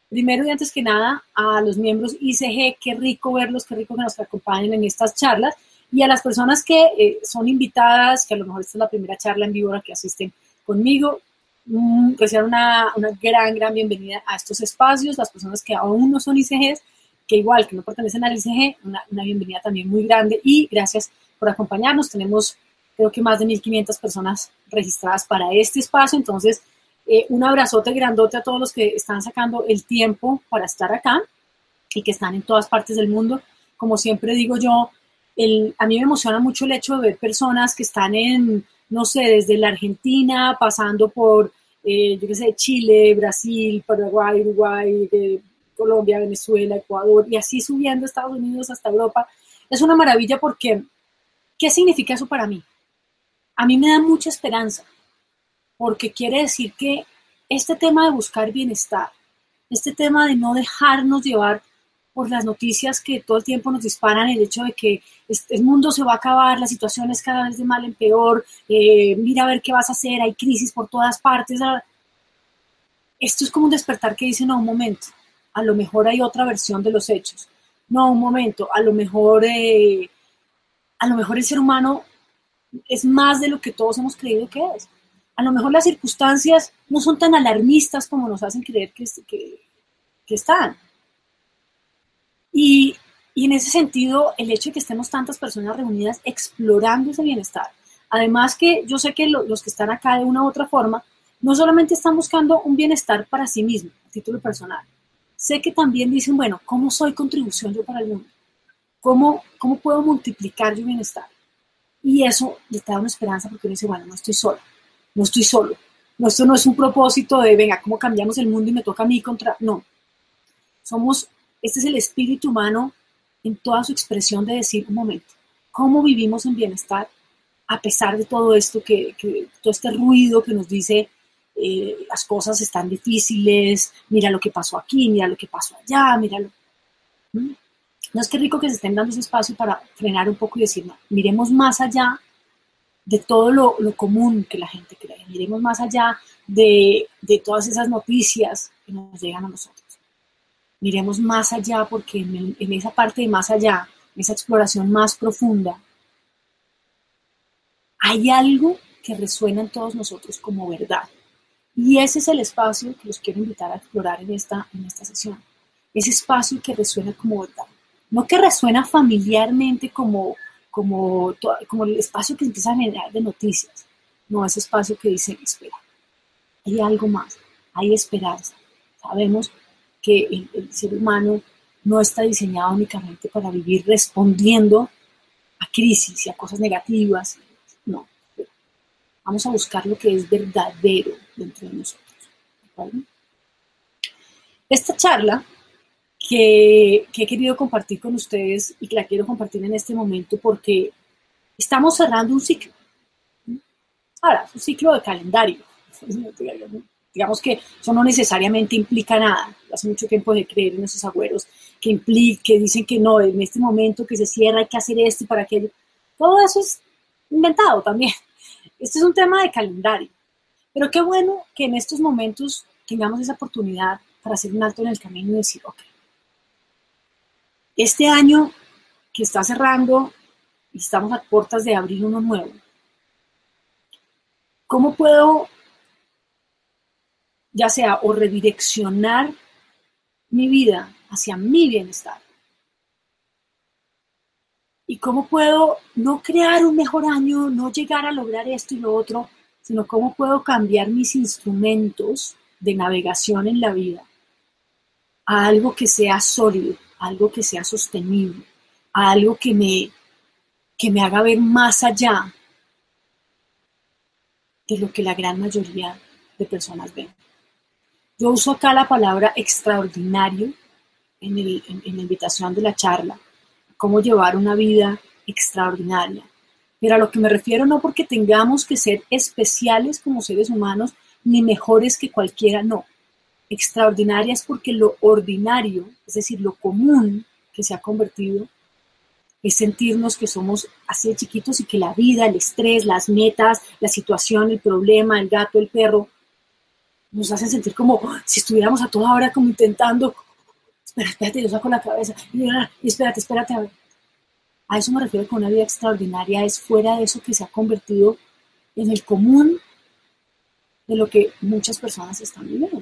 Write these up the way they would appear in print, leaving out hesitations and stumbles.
Primero y antes que nada, a los miembros ICG, qué rico verlos, qué rico que nos acompañen en estas charlas, y a las personas que son invitadas, que a lo mejor esta es la primera charla en vivo a la que asisten conmigo, reciban una gran bienvenida a estos espacios. Las personas que aún no son ICGs, que igual que no pertenecen al ICG, una bienvenida también muy grande, y gracias por acompañarnos. Tenemos creo que más de 1.500 personas registradas para este espacio, entonces un abrazote grandote a todos los que están sacando el tiempo para estar acá y que están en todas partes del mundo. Como siempre digo yo, a mí me emociona mucho el hecho de ver personas que están en, no sé, desde la Argentina, pasando por, yo qué sé, Chile, Brasil, Paraguay, Uruguay, Colombia, Venezuela, Ecuador, y así subiendo a Estados Unidos hasta Europa. Es una maravilla porque, ¿qué significa eso para mí? A mí me da mucha esperanza, porque quiere decir que este tema de buscar bienestar, este tema de no dejarnos llevar por las noticias que todo el tiempo nos disparan, el hecho de que el mundo se va a acabar, la situación es cada vez de mal en peor, mira a ver qué vas a hacer, hay crisis por todas partes. Esto es como un despertar que dice, no, un momento, a lo mejor hay otra versión de los hechos. No, un momento, a lo mejor el ser humano es más de lo que todos hemos creído que es. A lo mejor las circunstancias no son tan alarmistas como nos hacen creer que están. Y, y en ese sentido, el hecho de que estemos tantas personas reunidas explorando ese bienestar, además que yo sé que los que están acá de una u otra forma, no solamente están buscando un bienestar para sí mismos, a título personal, sé que también dicen, bueno, ¿cómo soy contribución yo para el mundo? ¿Cómo puedo multiplicar yo bienestar? Y eso le da una esperanza porque uno dice, bueno, no estoy solo, no estoy solo. No, esto no es un propósito de, venga, ¿cómo cambiamos el mundo y me toca a mí contra...? No, este es el espíritu humano en toda su expresión de decir, un momento, ¿cómo vivimos en bienestar a pesar de todo esto, todo este ruido que nos dice las cosas están difíciles, mira lo que pasó aquí, mira lo que pasó allá, míralo. ¿Mm? No es que rico que se estén dando ese espacio para frenar un poco y decir, no, miremos más allá de todo lo común que la gente cree, miremos más allá de todas esas noticias que nos llegan a nosotros. Miremos más allá porque en esa parte de más allá, en esa exploración más profunda, hay algo que resuena en todos nosotros como verdad. Y ese es el espacio que los quiero invitar a explorar en esta sesión. Ese espacio que resuena como verdad. No que resuena familiarmente como el espacio que empieza a generar de noticias. No, ese espacio que dice, espera, hay algo más, hay esperanza. Sabemos que el ser humano no está diseñado únicamente para vivir respondiendo a crisis y a cosas negativas. No, vamos a buscar lo que es verdadero dentro de nosotros. ¿Vale? Esta charla que he querido compartir con ustedes y que la quiero compartir en este momento porque estamos cerrando un ciclo. Ahora, es un ciclo de calendario. Digamos que eso no necesariamente implica nada. Hace mucho tiempo de creer en esos agüeros que dicen que no, en este momento que se cierra hay que hacer esto y para aquello. Todo eso es inventado también. Este es un tema de calendario. Pero qué bueno que en estos momentos tengamos esa oportunidad para hacer un alto en el camino y decir, ok, este año que está cerrando y estamos a puertas de abrir uno nuevo, ¿cómo puedo, ya sea, o redireccionar mi vida hacia mi bienestar? ¿Y cómo puedo no crear un mejor año, no llegar a lograr esto y lo otro, sino cómo puedo cambiar mis instrumentos de navegación en la vida a algo que sea sólido, a algo que sea sostenible, a algo que me haga ver más allá de lo que la gran mayoría de personas ven? Yo uso acá la palabra extraordinario en la invitación de la charla, cómo llevar una vida extraordinaria. Pero a lo que me refiero no porque tengamos que ser especiales como seres humanos, ni mejores que cualquiera, no. Extraordinaria es porque lo ordinario, es decir, lo común que se ha convertido, es sentirnos que somos así de chiquitos y que la vida, el estrés, las metas, la situación, el problema, el gato, el perro, nos hacen sentir como si estuviéramos a toda hora como intentando, espérate, yo saco la cabeza, y espérate, a ver. A eso me refiero con una vida extraordinaria, es fuera de eso que se ha convertido en el común de lo que muchas personas están viviendo.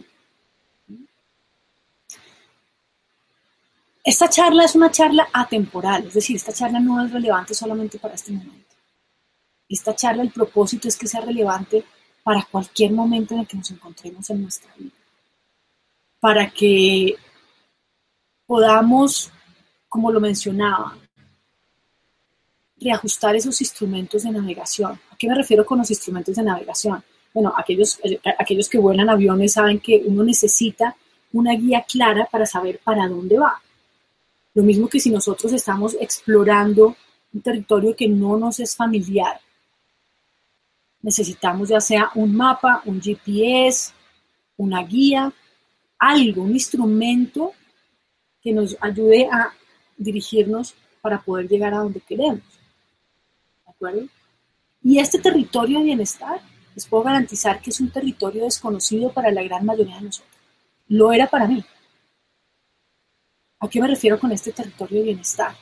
Esta charla es una charla atemporal, es decir, esta charla no es relevante solamente para este momento. Esta charla, el propósito es que sea relevante para cualquier momento en el que nos encontremos en nuestra vida. Para que podamos, como lo mencionaba, reajustar esos instrumentos de navegación. ¿A qué me refiero con los instrumentos de navegación? Bueno, aquellos que vuelan aviones saben que uno necesita una guía clara para saber para dónde va. Lo mismo que si nosotros estamos explorando un territorio que no nos es familiar. Necesitamos ya sea un mapa, un GPS, una guía, algo, un instrumento que nos ayude a dirigirnos para poder llegar a donde queremos. ¿De acuerdo? Y este territorio de bienestar, les puedo garantizar que es un territorio desconocido para la gran mayoría de nosotros. Lo era para mí. ¿A qué me refiero con este territorio de bienestar?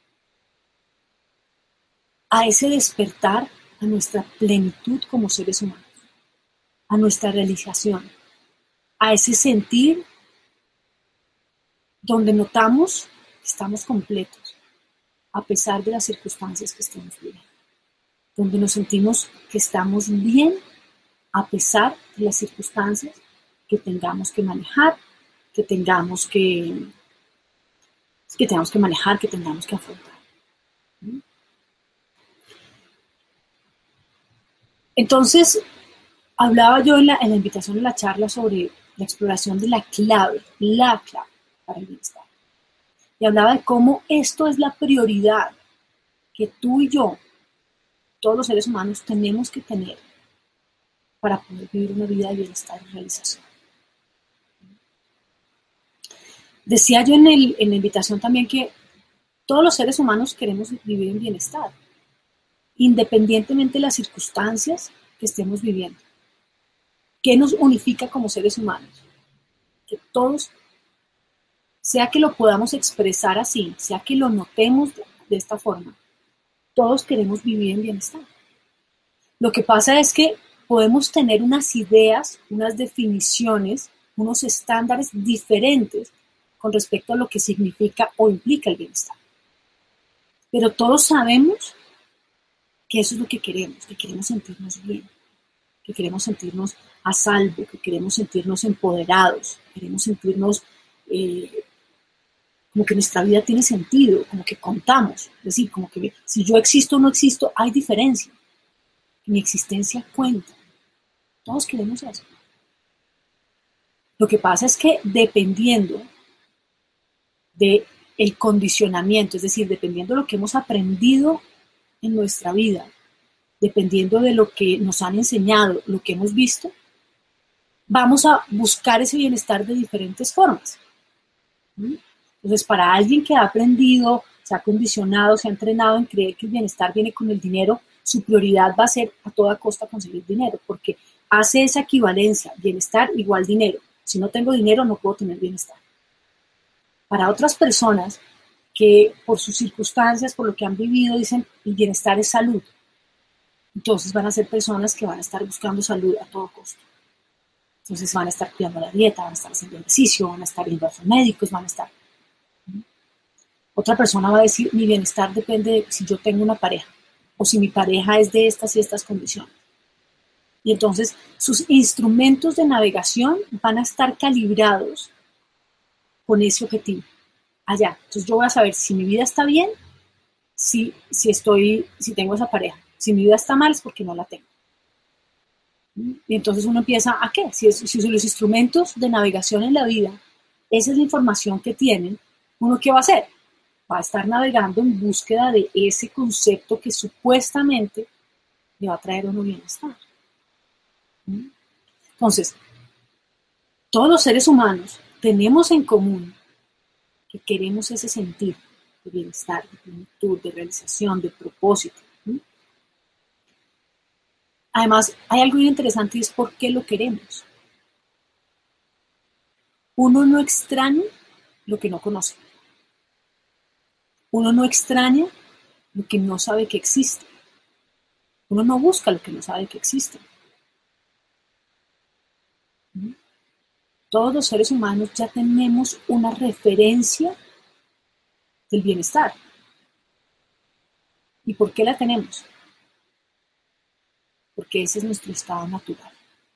A ese despertar a nuestra plenitud como seres humanos, a nuestra realización, a ese sentir donde notamos que estamos completos, a pesar de las circunstancias que estemos viviendo, donde nos sentimos que estamos bien, a pesar de las circunstancias que tengamos que manejar, que tengamos que manejar, que tengamos que afrontar. Entonces, hablaba yo en la invitación a la charla sobre la exploración de la clave para el bienestar. Y hablaba de cómo esto es la prioridad que tú y yo, todos los seres humanos, tenemos que tener para poder vivir una vida de bienestar y realización. Decía yo en la invitación también que todos los seres humanos queremos vivir en bienestar, independientemente de las circunstancias que estemos viviendo. ¿Qué nos unifica como seres humanos? Que todos, sea que lo podamos expresar así, sea que lo notemos de esta forma, todos queremos vivir en bienestar. Lo que pasa es que podemos tener unas ideas, unas definiciones, unos estándares diferentes con respecto a lo que significa o implica el bienestar. Pero todos sabemos que eso es lo que queremos sentirnos bien, que queremos sentirnos a salvo, que queremos sentirnos empoderados, queremos sentirnos como que nuestra vida tiene sentido, como que contamos, es decir, como que si yo existo o no existo, hay diferencia, mi existencia cuenta, todos queremos eso. Lo que pasa es que dependiendo del condicionamiento, es decir, dependiendo de lo que hemos aprendido en nuestra vida, dependiendo de lo que nos han enseñado, lo que hemos visto, vamos a buscar ese bienestar de diferentes formas. Entonces, para alguien que ha aprendido, se ha condicionado, se ha entrenado en creer que el bienestar viene con el dinero, su prioridad va a ser a toda costa conseguir dinero, porque hace esa equivalencia, bienestar igual dinero. Si no tengo dinero, no puedo tener bienestar. Para otras personas que por sus circunstancias, por lo que han vivido, dicen el bienestar es salud. Entonces van a ser personas que van a estar buscando salud a todo costo. Entonces van a estar cuidando la dieta, van a estar haciendo ejercicio, van a estar yendo a los médicos, van a estar... Otra persona va a decir, mi bienestar depende de si yo tengo una pareja o si mi pareja es de estas y estas condiciones. Y entonces sus instrumentos de navegación van a estar calibrados con ese objetivo. Allá. Entonces yo voy a saber si mi vida está bien, si tengo esa pareja. Si mi vida está mal es porque no la tengo. Y entonces uno empieza ¿a qué? Si los instrumentos de navegación en la vida, esa es la información que tienen, ¿uno qué va a hacer? Va a estar navegando en búsqueda de ese concepto que supuestamente le va a traer a uno bienestar. Entonces, todos los seres humanos tenemos en común que queremos ese sentir de bienestar, de plenitud, de realización, de propósito. Además, hay algo muy interesante y es por qué lo queremos. Uno no extraña lo que no conoce. Uno no extraña lo que no sabe que existe. Uno no busca lo que no sabe que existe. Todos los seres humanos ya tenemos una referencia del bienestar. ¿Y por qué la tenemos? Porque ese es nuestro estado natural.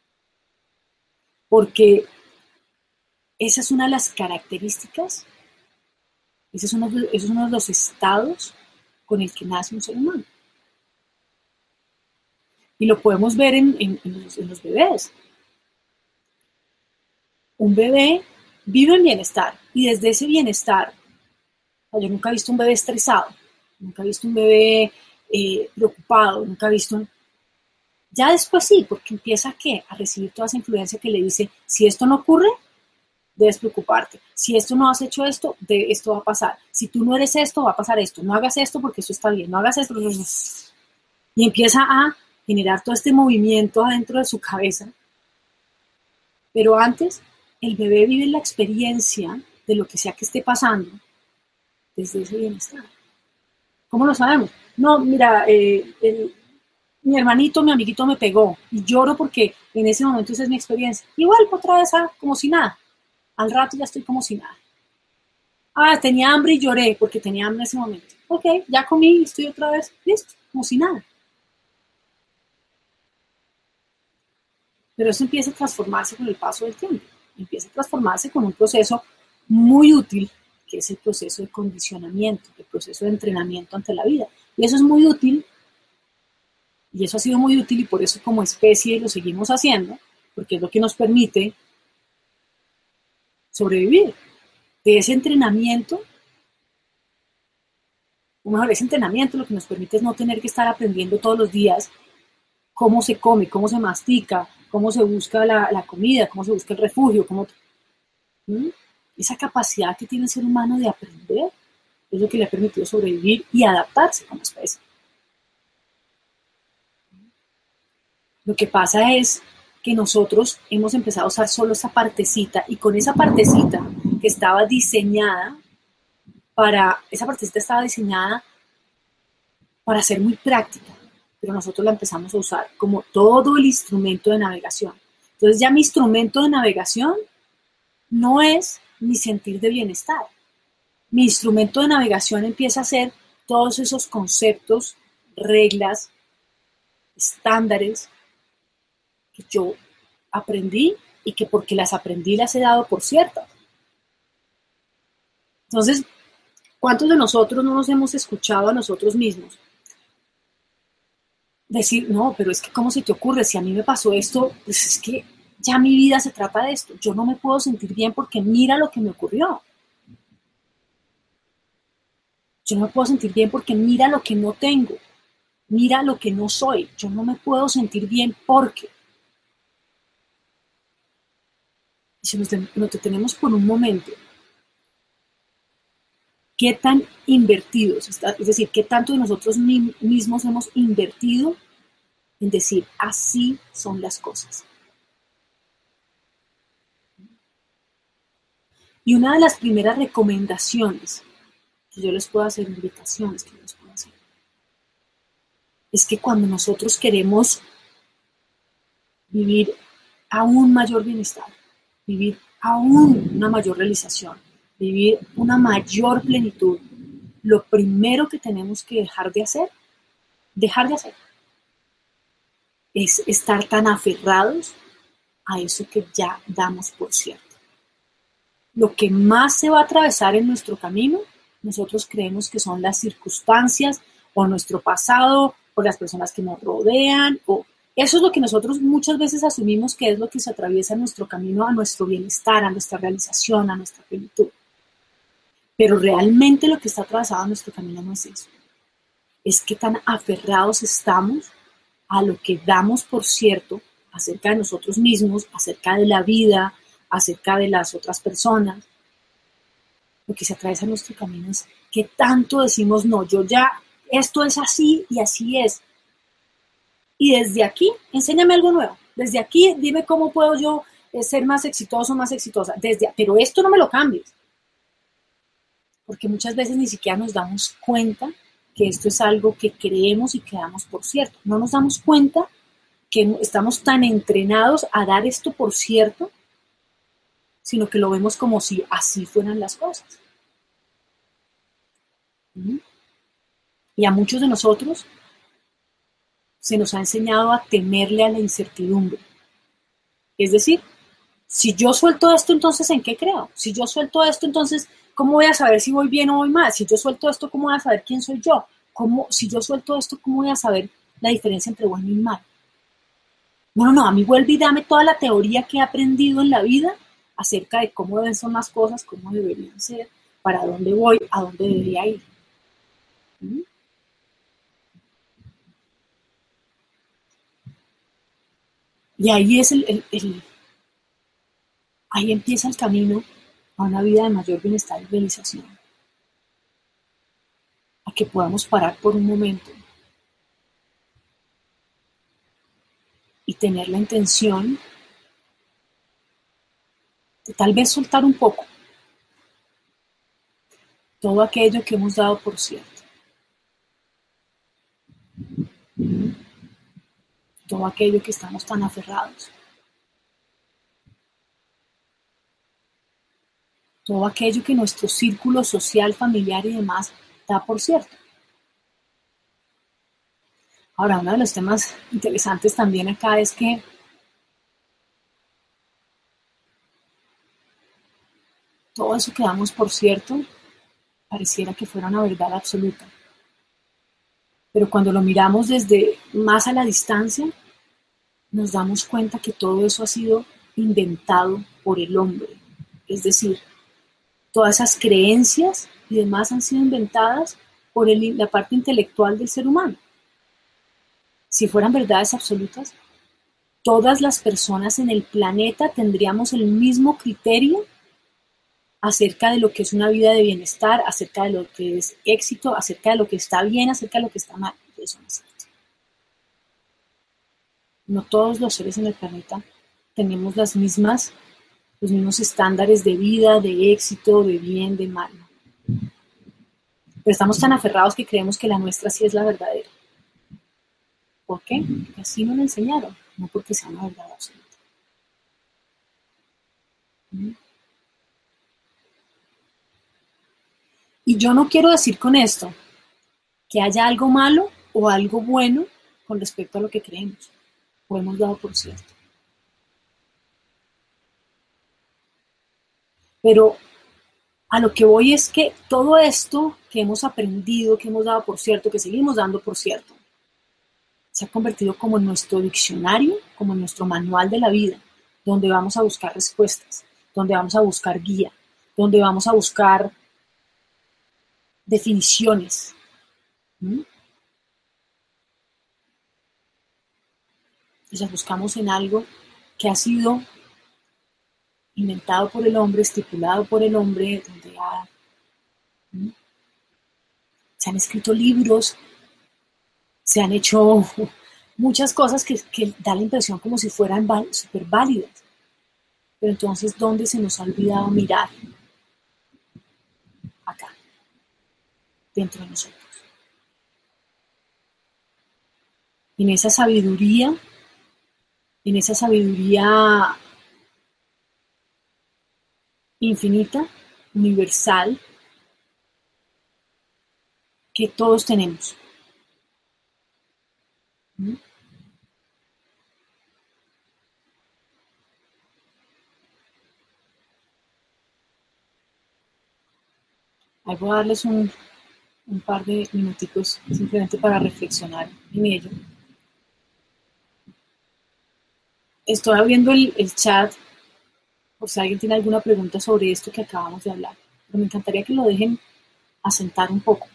Porque esa es una de las características, ese es uno de los estados con el que nace un ser humano. Y lo podemos ver en los bebés. Un bebé vive en bienestar y desde ese bienestar, yo nunca he visto un bebé estresado, nunca he visto un bebé preocupado, nunca he visto. Ya después sí, porque empieza a recibir toda esa influencia que le dice, si esto no ocurre, debes preocuparte. Si esto no has hecho esto, esto va a pasar. Si tú no eres esto, va a pasar esto. No hagas esto porque esto está bien. No hagas esto. Y empieza a generar todo este movimiento adentro de su cabeza. Pero antes, el bebé vive la experiencia de lo que sea que esté pasando desde ese bienestar. ¿Cómo lo sabemos? No, mira, mi hermanito, mi amiguito me pegó y lloro porque en ese momento esa es mi experiencia. Igual otra vez como si nada. Al rato ya estoy como si nada. Tenía hambre y lloré porque tenía hambre en ese momento. Ok, ya comí y estoy otra vez listo, como si nada. Pero eso empieza a transformarse con el paso del tiempo. Empieza a transformarse con un proceso muy útil, que es el proceso de condicionamiento, el proceso de entrenamiento ante la vida. Y eso es muy útil, y eso ha sido muy útil, y por eso como especie lo seguimos haciendo, porque es lo que nos permite sobrevivir. De ese entrenamiento, o mejor, ese entrenamiento lo que nos permite es no tener que estar aprendiendo todos los días cómo se come, cómo se mastica, cómo se busca la comida, cómo se busca el refugio, esa capacidad que tiene el ser humano de aprender es lo que le ha permitido sobrevivir y adaptarse como especie. Lo que pasa es que nosotros hemos empezado a usar solo esa partecita y con esa partecita que estaba diseñada para ser muy práctica, pero nosotros la empezamos a usar como todo el instrumento de navegación. Entonces ya mi instrumento de navegación no es mi sentir de bienestar. Mi instrumento de navegación empieza a ser todos esos conceptos, reglas, estándares que yo aprendí y que porque las aprendí las he dado por ciertas. Entonces, ¿cuántos de nosotros no nos hemos escuchado a nosotros mismos decir, no, pero es que cómo se te ocurre, si a mí me pasó esto, pues es que ya mi vida se trata de esto, yo no me puedo sentir bien porque mira lo que me ocurrió. Yo no me puedo sentir bien porque mira lo que no tengo, mira lo que no soy, yo no me puedo sentir bien porque. Y si nos detenemos por un momento, ¿qué tan invertidos, es decir, qué tanto de nosotros mismos hemos invertido en decir, así son las cosas? Y una de las primeras recomendaciones que yo les puedo hacer, invitaciones que yo les puedo hacer, es que cuando nosotros queremos vivir aún mayor bienestar, vivir aún una mayor realización, vivir una mayor plenitud, lo primero que tenemos que dejar de hacer, es estar tan aferrados a eso que ya damos por cierto. Lo que más se va a atravesar en nuestro camino, nosotros creemos que son las circunstancias o nuestro pasado o las personas que nos rodean, o eso es lo que nosotros muchas veces asumimos que es lo que se atraviesa en nuestro camino a nuestro bienestar, a nuestra realización, a nuestra plenitud. Pero realmente lo que está atravesado en nuestro camino no es eso. Es que tan aferrados estamos a lo que damos por cierto acerca de nosotros mismos, acerca de la vida, acerca de las otras personas. Lo que se atraviesa en nuestro camino es que tanto decimos, no, yo ya, esto es así y así es. Y desde aquí, enséñame algo nuevo. Desde aquí, dime cómo puedo yo ser más exitoso, más exitosa, pero esto no me lo cambies, porque muchas veces ni siquiera nos damos cuenta que esto es algo que creemos y que damos por cierto. No nos damos cuenta que estamos tan entrenados a dar esto por cierto, sino que lo vemos como si así fueran las cosas. ¿Mm? Y a muchos de nosotros se nos ha enseñado a temerle a la incertidumbre. Es decir, si yo suelto esto, entonces ¿en qué creo? Si yo suelto esto, entonces ¿cómo voy a saber si voy bien o voy mal? Si yo suelto esto, ¿cómo voy a saber quién soy yo? Si yo suelto esto, ¿cómo voy a saber la diferencia entre bueno y mal? No, a mí vuelve y dame toda la teoría que he aprendido en la vida acerca de cómo deben ser las cosas, cómo deberían ser, para dónde voy, a dónde debería ir. ¿Mm? Y ahí es ahí empieza el camino a una vida de mayor bienestar y realización. A que podamos parar por un momento y tener la intención de tal vez soltar un poco todo aquello que hemos dado por cierto, todo aquello que estamos tan aferrados, todo aquello que nuestro círculo social, familiar y demás da por cierto. Ahora, uno de los temas interesantes también acá es que todo eso que damos por cierto pareciera que fuera una verdad absoluta. Pero cuando lo miramos desde más a la distancia, nos damos cuenta que todo eso ha sido inventado por el hombre. Es decir, todas esas creencias y demás han sido inventadas por la parte intelectual del ser humano. Si fueran verdades absolutas, todas las personas en el planeta tendríamos el mismo criterio acerca de lo que es una vida de bienestar, acerca de lo que es éxito, acerca de lo que está bien, acerca de lo que está mal. Eso no es cierto. No todos los seres en el planeta tenemos los mismos estándares de vida, de éxito, de bien, de mal. Pero estamos tan aferrados que creemos que la nuestra sí es la verdadera. ¿Por qué? Porque así nos lo enseñaron, no porque sea una verdad absoluta. Y yo no quiero decir con esto que haya algo malo o algo bueno con respecto a lo que creemos o hemos dado por cierto. Pero a lo que voy es que todo esto que hemos aprendido, que hemos dado por cierto, que seguimos dando por cierto, se ha convertido como en nuestro diccionario, como en nuestro manual de la vida, donde vamos a buscar respuestas, donde vamos a buscar guía, donde vamos a buscar definiciones. ¿Mm? Y las buscamos en algo que ha sido inventado por el hombre, estipulado por el hombre, donde se han escrito libros, se han hecho muchas cosas que da la impresión como si fueran súper válidas. Pero entonces, ¿dónde se nos ha olvidado mirar? Acá, dentro de nosotros. En esa sabiduría infinita, universal, que todos tenemos. ¿Mm? Ahí voy a darles un par de minuticos simplemente para reflexionar en ello. Estoy abriendo el chat por si alguien tiene alguna pregunta sobre esto que acabamos de hablar. Pero me encantaría que lo dejen asentar un poco.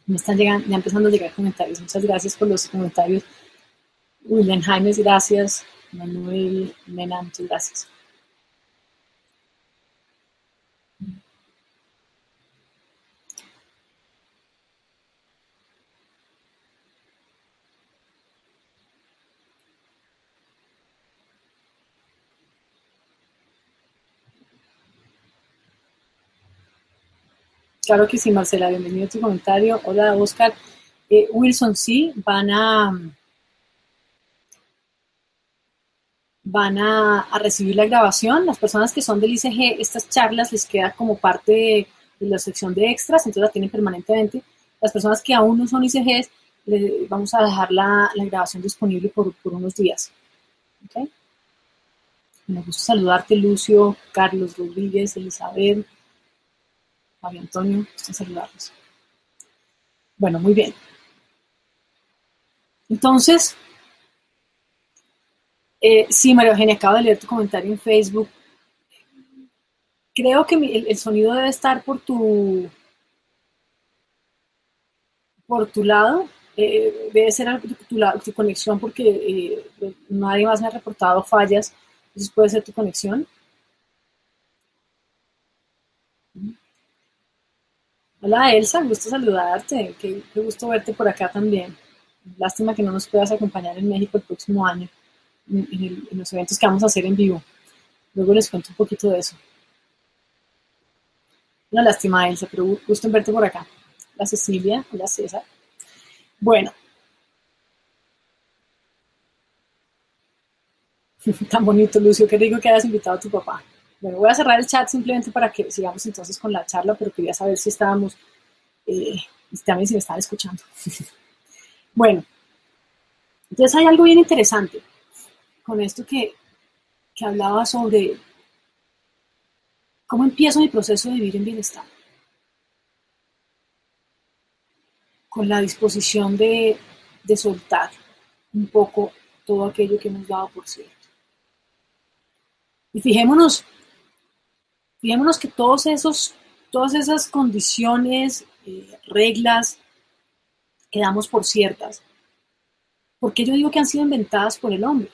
Me están llegando, ya empezando a llegar comentarios. Muchas gracias por los comentarios. William Jaimes, gracias. Manuel Mena, muchas gracias. Claro que sí, Marcela, bienvenido a tu comentario. Hola, Oscar. Wilson, sí, van a recibir la grabación. Las personas que son del ICG, estas charlas les queda como parte de la sección de extras, entonces la tienen permanentemente. Las personas que aún no son ICGs, vamos a dejar la grabación disponible por unos días. ¿Okay? Me gusta saludarte, Lucio, Carlos Rodríguez, Elizabeth, Mario Antonio, me gusta saludarlos. Bueno, muy bien. Entonces, sí, María Eugenia, acabo de leer tu comentario en Facebook. Creo que el sonido debe estar por tu lado. Debe ser tu conexión porque nadie más me ha reportado fallas. Entonces puede ser tu conexión. Hola Elsa, gusto saludarte. Qué gusto verte por acá también. Lástima que no nos puedas acompañar en México el próximo año en los eventos que vamos a hacer en vivo. Luego les cuento un poquito de eso. Una lástima, Elsa, pero gusto en verte por acá. Hola Cecilia, hola César. Bueno, tan bonito, Lucio, qué rico que hayas invitado a tu papá. Bueno, voy a cerrar el chat simplemente para que sigamos entonces con la charla, pero quería saber si estábamos, también si me estaban escuchando. Bueno, entonces hay algo bien interesante con esto que hablaba sobre cómo empiezo mi proceso de vivir en bienestar. Con la disposición de soltar un poco todo aquello que hemos dado por cierto. Y fijémonos que todas esas condiciones, reglas que damos por ciertas, ¿por qué yo digo que han sido inventadas por el hombre?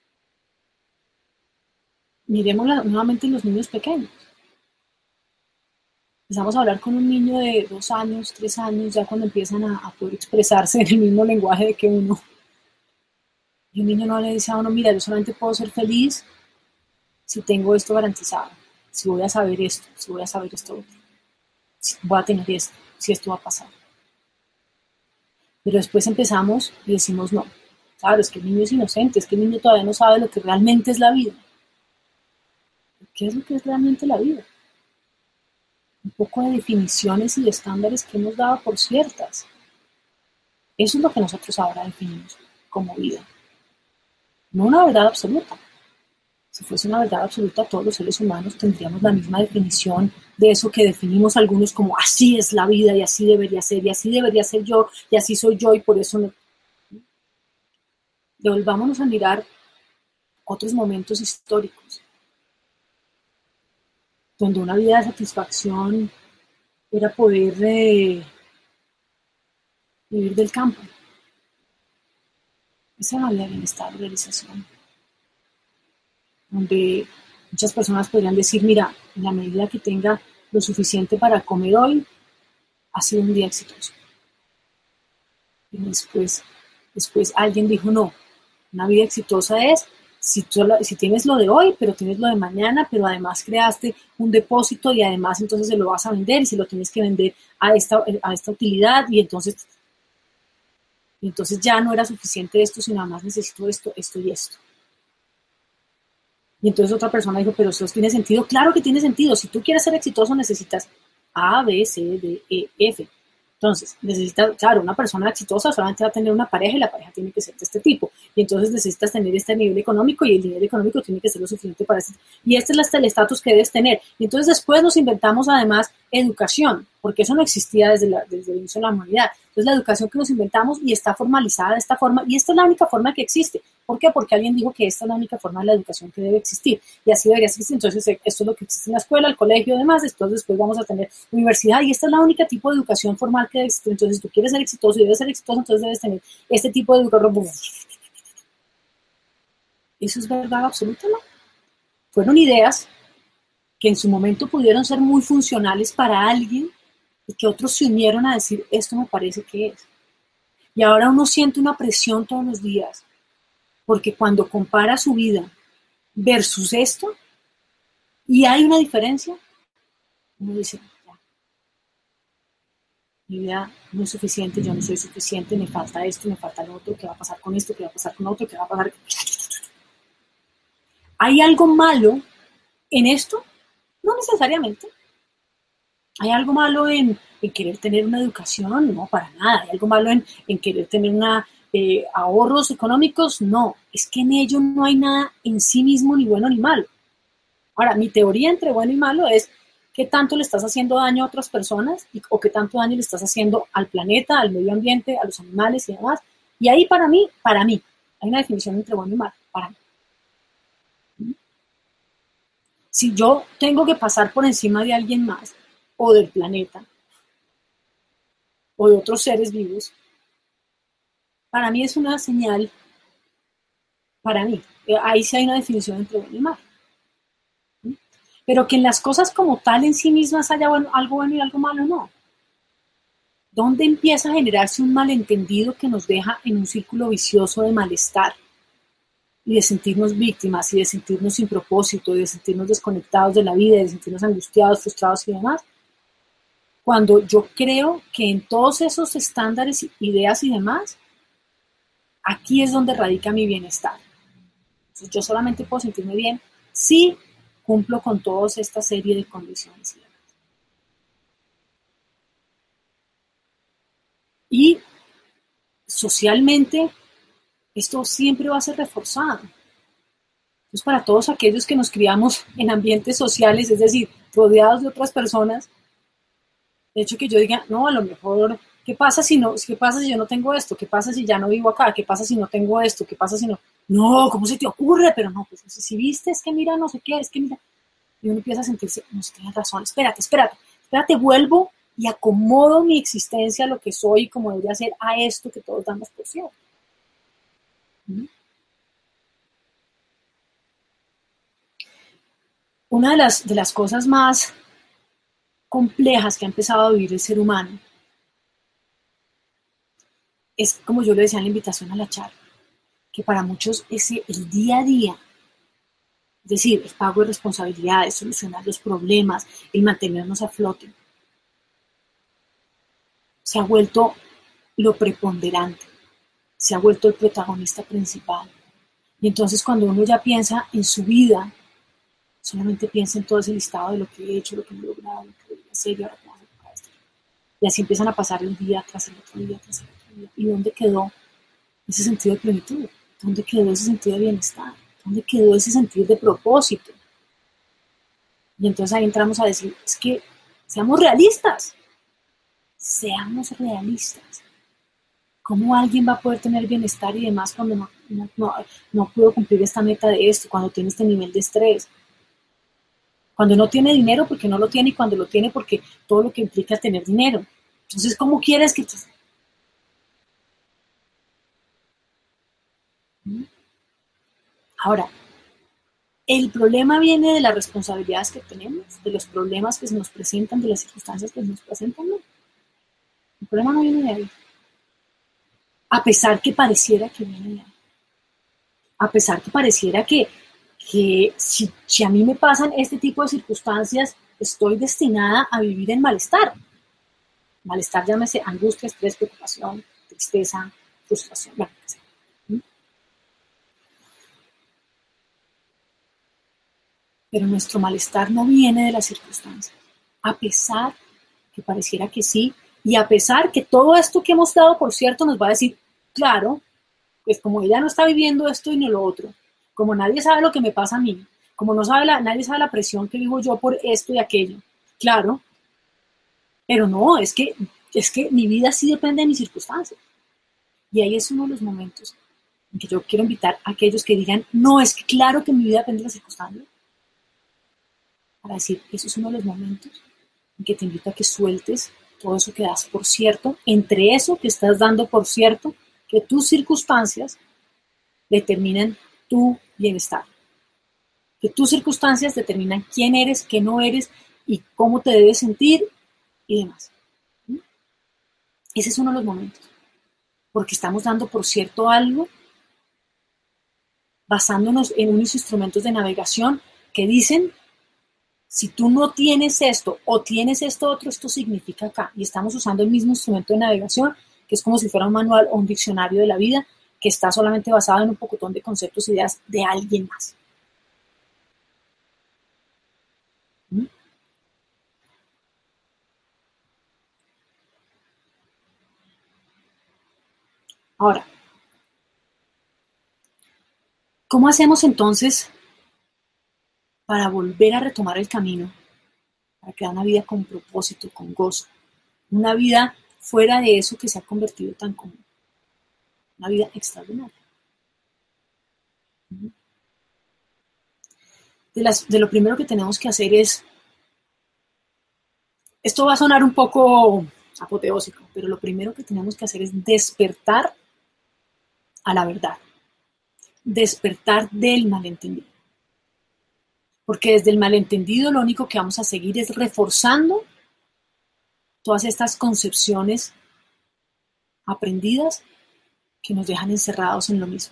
Miremosla nuevamente en los niños pequeños. Empezamos a hablar con un niño de 2 años, 3 años, ya cuando empiezan a poder expresarse en el mismo lenguaje de que uno. Y un niño no le dice a uno, mira, yo solamente puedo ser feliz si tengo esto garantizado, si voy a saber esto, si voy a saber esto otro, si voy a tener esto, si esto va a pasar. Pero después empezamos y decimos no. Claro, es que el niño es inocente, es que el niño todavía no sabe lo que realmente es la vida. ¿Qué es lo que es realmente la vida? Un poco de definiciones y de estándares que hemos dado por ciertas. Eso es lo que nosotros ahora definimos como vida. No una verdad absoluta. Si fuese una verdad absoluta, todos los seres humanos tendríamos la misma definición de eso que definimos algunos como así es la vida y así debería ser yo y así soy yo y por eso no. Devolvámonos a mirar otros momentos históricos donde una vida de satisfacción era poder vivir del campo. Esa era la vida de bienestar y realización. Donde muchas personas podrían decir, mira, en la medida que tenga lo suficiente para comer hoy, ha sido un día exitoso. Y después alguien dijo, no, una vida exitosa es si tienes lo de hoy, pero tienes lo de mañana, pero además creaste un depósito y además entonces se lo vas a vender y se lo tienes que vender a esta utilidad y entonces ya no era suficiente esto, sino además necesito esto, esto y esto. Y entonces otra persona dijo, pero eso tiene sentido. Claro que tiene sentido. Si tú quieres ser exitoso, necesitas A, B, C, D, E, F. Entonces, claro, una persona exitosa solamente va a tener una pareja y la pareja tiene que ser de este tipo. Y entonces necesitas tener este nivel económico y el nivel económico tiene que ser lo suficiente para este. Y este es el estatus que debes tener. Y entonces después nos inventamos además educación, porque eso no existía desde el inicio de la humanidad. Entonces la educación que nos inventamos y está formalizada de esta forma, y esta es la única forma que existe. ¿Por qué? Porque alguien dijo que esta es la única forma de la educación que debe existir y así debería existir. Entonces, esto es lo que existe en la escuela, el colegio y demás. Después vamos a tener universidad y esta es la única tipo de educación formal que debe existir. Entonces, si tú quieres ser exitoso y debes ser exitoso, entonces debes tener este tipo de educación. ¿Eso es verdad absoluta? No. Fueron ideas que en su momento pudieron ser muy funcionales para alguien y que otros se unieron a decir, esto me parece que es. Y ahora uno siente una presión todos los días, porque cuando compara su vida versus esto, y hay una diferencia, uno dice, ya, mi vida no es suficiente, yo no soy suficiente, me falta esto, me falta lo otro, ¿qué va a pasar con esto? ¿Qué va a pasar con lo otro? ¿Qué va a pasar? ¿Hay algo malo en esto? No necesariamente. ¿Hay algo malo en querer tener una educación? No, para nada. ¿Hay algo malo en querer tener ahorros económicos? No. Es que en ello no hay nada en sí mismo ni bueno ni malo. Ahora, mi teoría entre bueno y malo es qué tanto le estás haciendo daño a otras personas o qué tanto daño le estás haciendo al planeta, al medio ambiente, a los animales y demás. Y ahí para mí, hay una definición entre bueno y malo, para mí. Si yo tengo que pasar por encima de alguien más o del planeta o de otros seres vivos, para mí es una señal, para mí, ahí sí hay una definición entre bueno y malo. Pero que en las cosas como tal en sí mismas haya algo bueno y algo malo, no. ¿Dónde empieza a generarse un malentendido que nos deja en un círculo vicioso de malestar y de sentirnos víctimas y de sentirnos sin propósito y de sentirnos desconectados de la vida y de sentirnos angustiados, frustrados y demás? Cuando yo creo que en todos esos estándares, ideas y demás, aquí es donde radica mi bienestar. Entonces, yo solamente puedo sentirme bien si cumplo con toda esta serie de condiciones. Y socialmente, esto siempre va a ser reforzado. Entonces, para todos aquellos que nos criamos en ambientes sociales, es decir, rodeados de otras personas, de hecho que yo diga, no, a lo mejor, ¿qué pasa si yo no tengo esto? ¿Qué pasa si ya no vivo acá? ¿Qué pasa si no tengo esto? ¿Qué pasa si no? No, ¿cómo se te ocurre? Pero no, pues si viste, es que mira, no sé qué, es que mira. Y uno empieza a sentirse, no, tienes razón, espérate, vuelvo y acomodo mi existencia a lo que soy, como debería ser, a esto que todos damos por cierto. Una de las cosas más complejas que ha empezado a vivir el ser humano es, como yo le decía en la invitación a la charla, que para muchos es el día a día, es decir, el pago de responsabilidades, solucionar los problemas, el mantenernos a flote, se ha vuelto lo preponderante, se ha vuelto el protagonista principal. Y entonces cuando uno ya piensa en su vida, solamente piensa en todo ese listado de lo que he hecho, lo que he logrado, lo que debería hacer y ahora cómo hacer para esto. Y así empiezan a pasar el día tras el otro día, tras el otro día. ¿Y dónde quedó ese sentido de plenitud? ¿Dónde quedó ese sentido de bienestar? ¿Dónde quedó ese sentido de propósito? Y entonces ahí entramos a decir, es que seamos realistas. Seamos realistas. ¿Cómo alguien va a poder tener bienestar y demás cuando no pudo cumplir esta meta de esto, cuando tiene este nivel de estrés? Cuando no tiene dinero porque no lo tiene y cuando lo tiene porque todo lo que implica tener dinero. Entonces, ¿cómo quieres que... Ahora, el problema viene de las responsabilidades que tenemos, de los problemas que se nos presentan, de las circunstancias que se nos presentan. No. El problema no viene de ahí. A pesar que pareciera que viene de ahí. A pesar que pareciera que si a mí me pasan este tipo de circunstancias, estoy destinada a vivir en malestar. Malestar, llámese angustia, estrés, preocupación, tristeza, frustración, bueno, qué sé. Pero nuestro malestar no viene de las circunstancias, a pesar que pareciera que sí, y a pesar que todo esto que hemos dado, por cierto, nos va a decir, claro, pues como ella no está viviendo esto y ni lo otro, como nadie sabe lo que me pasa a mí, como nadie sabe la presión que vivo yo por esto y aquello, claro, pero no, es que mi vida sí depende de mis circunstancias. Y ahí es uno de los momentos Que yo quiero invitar a aquellos que digan, no, es que claro que mi vida depende de las circunstancias, para decir, eso es uno de los momentos en que te invito a que sueltes todo eso que das por cierto, entre eso que estás dando por cierto, que tus circunstancias determinan tu bienestar, que tus circunstancias determinan quién eres, qué no eres y cómo te debes sentir y demás. Ese es uno de los momentos, porque estamos dando por cierto algo basándonos en unos instrumentos de navegación que dicen, si tú no tienes esto o tienes esto otro, esto significa acá. Y estamos usando el mismo instrumento de navegación, que es como si fuera un manual o un diccionario de la vida, que está solamente basado en un pocotón de conceptos e ideas de alguien más. ¿Mm? Ahora, ¿cómo hacemos entonces para volver a retomar el camino? Para crear una vida con propósito, con gozo. Una vida fuera de eso que se ha convertido tan común. Una vida extraordinaria. De lo primero que tenemos que hacer es, esto va a sonar un poco apoteósico, pero lo primero que tenemos que hacer es despertar a la verdad, despertar del malentendido. Porque desde el malentendido lo único que vamos a seguir es reforzando todas estas concepciones aprendidas que nos dejan encerrados en lo mismo.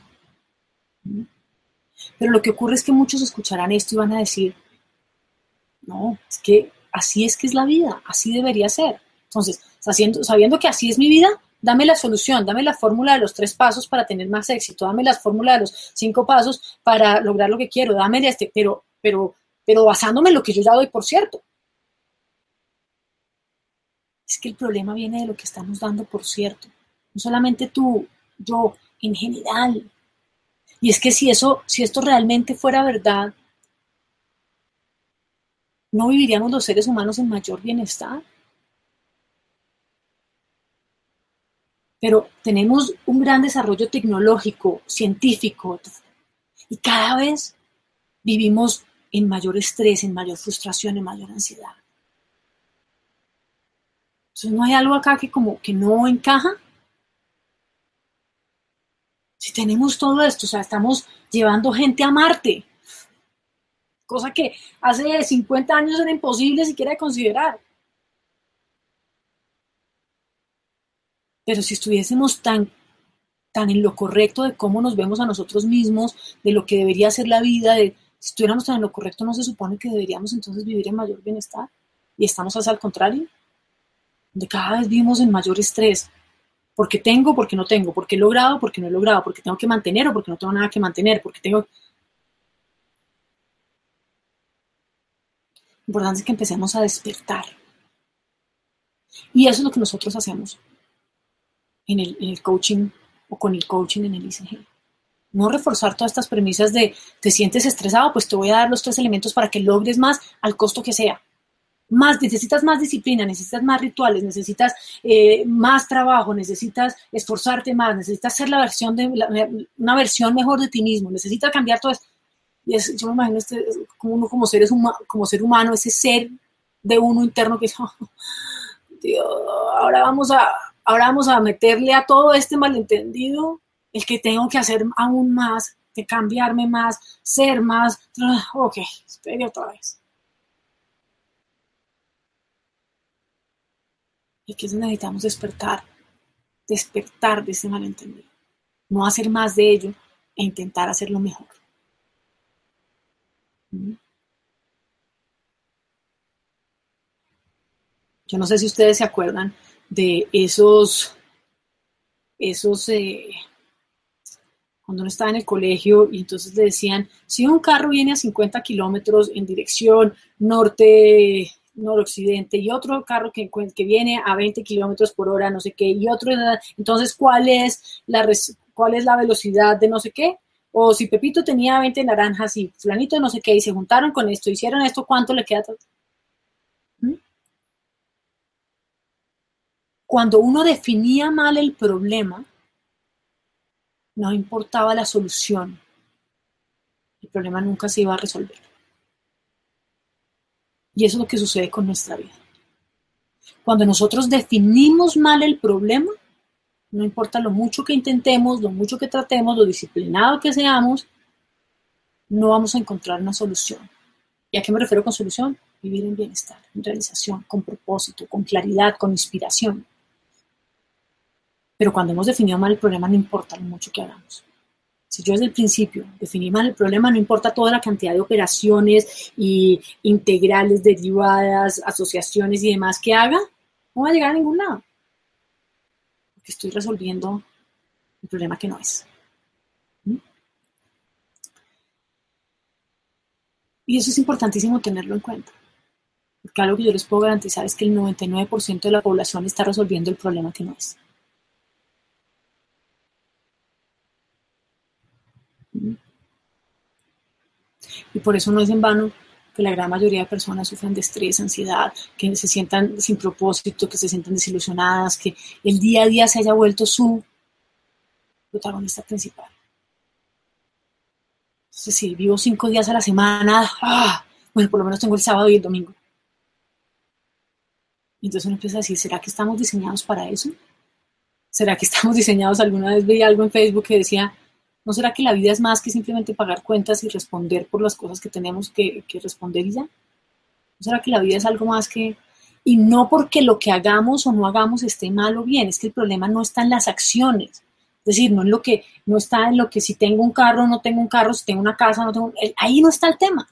Pero lo que ocurre es que muchos escucharán esto y van a decir, no, es que así es que es la vida, así debería ser. Entonces, sabiendo que así es mi vida, dame la solución, dame la fórmula de los 3 pasos para tener más éxito, dame la fórmula de los 5 pasos para lograr lo que quiero, dame pero basándome en lo que yo ya doy por cierto. Es que el problema viene de lo que estamos dando por cierto. No solamente tú, yo, en general. Y es que si esto realmente fuera verdad, ¿no viviríamos los seres humanos en mayor bienestar? Pero tenemos un gran desarrollo tecnológico, científico, y cada vez vivimos en mayor estrés, en mayor frustración, en mayor ansiedad. Entonces, ¿no hay algo acá que como que no encaja? Si tenemos todo esto, o sea, estamos llevando gente a Marte, cosa que hace 50 años era imposible siquiera de considerar. Pero si estuviésemos tan en lo correcto de cómo nos vemos a nosotros mismos, de lo que debería ser la vida, si estuviéramos tan en lo correcto, ¿no se supone que deberíamos entonces vivir en mayor bienestar? Y estamos hacia al contrario, de cada vez vivimos en mayor estrés. Porque tengo, porque no tengo, porque he logrado, porque no he logrado, porque tengo que mantener o porque no tengo nada que mantener, porque tengo... Lo importante es que empecemos a despertar. Y eso es lo que nosotros hacemos en el coaching o con el coaching en el ICG. No reforzar todas estas premisas de te sientes estresado, pues te voy a dar los 3 elementos para que logres más al costo que sea. Necesitas más disciplina, necesitas más rituales, necesitas más trabajo, necesitas esforzarte más, necesitas ser una versión mejor de ti mismo, necesitas cambiar todo esto. Y yo me imagino como uno como ser humano, ese ser de uno interno que es, oh, Dios, ahora vamos a meterle a todo este malentendido el que tengo que hacer aún más, de cambiarme más, ser más. Ok, espere otra vez. Y que necesitamos despertar de ese malentendido, no hacer más de ello e intentar hacerlo mejor. Yo no sé si ustedes se acuerdan de cuando uno estaba en el colegio y entonces le decían, si un carro viene a 50 kilómetros en dirección noroccidente y otro carro que viene a 20 kilómetros por hora, no sé qué, y otro, entonces, ¿cuál es la velocidad de no sé qué? O si Pepito tenía 20 naranjas y fulanito no sé qué, y se juntaron con esto, hicieron esto, ¿cuánto le queda? ¿Mm? Cuando uno definía mal el problema, no importaba la solución, el problema nunca se iba a resolver. Y eso es lo que sucede con nuestra vida. Cuando nosotros definimos mal el problema, no importa lo mucho que intentemos, lo mucho que tratemos, lo disciplinado que seamos, no vamos a encontrar una solución. ¿Y a qué me refiero con solución? Vivir en bienestar, en realización, con propósito, con claridad, con inspiración. Pero cuando hemos definido mal el problema, no importa lo mucho que hagamos. Si yo desde el principio definí mal el problema, no importa toda la cantidad de operaciones y integrales, derivadas, asociaciones y demás que haga, no va a llegar a ningún lado. Porque estoy resolviendo el problema que no es. Y eso es importantísimo tenerlo en cuenta. Porque algo que yo les puedo garantizar es que el 99% de la población está resolviendo el problema que no es. Y por eso no es en vano que la gran mayoría de personas sufren de estrés, ansiedad, que se sientan sin propósito, que se sientan desilusionadas, que el día a día se haya vuelto su protagonista principal. Entonces, si vivo 5 días a la semana, bueno, por lo menos tengo el sábado y el domingo. Y entonces uno empieza a decir, ¿será que estamos diseñados para eso? ¿Será que estamos diseñados? Alguna vez veía algo en Facebook que decía, ¿no será que la vida es más que simplemente pagar cuentas y responder por las cosas que tenemos que responder y ya? ¿No será que la vida es algo más que... Y no porque lo que hagamos o no hagamos esté mal o bien, es que el problema no está en las acciones. Es decir, no está en lo que si tengo un carro o no tengo un carro, si tengo una casa o no tengo... Ahí no está el tema.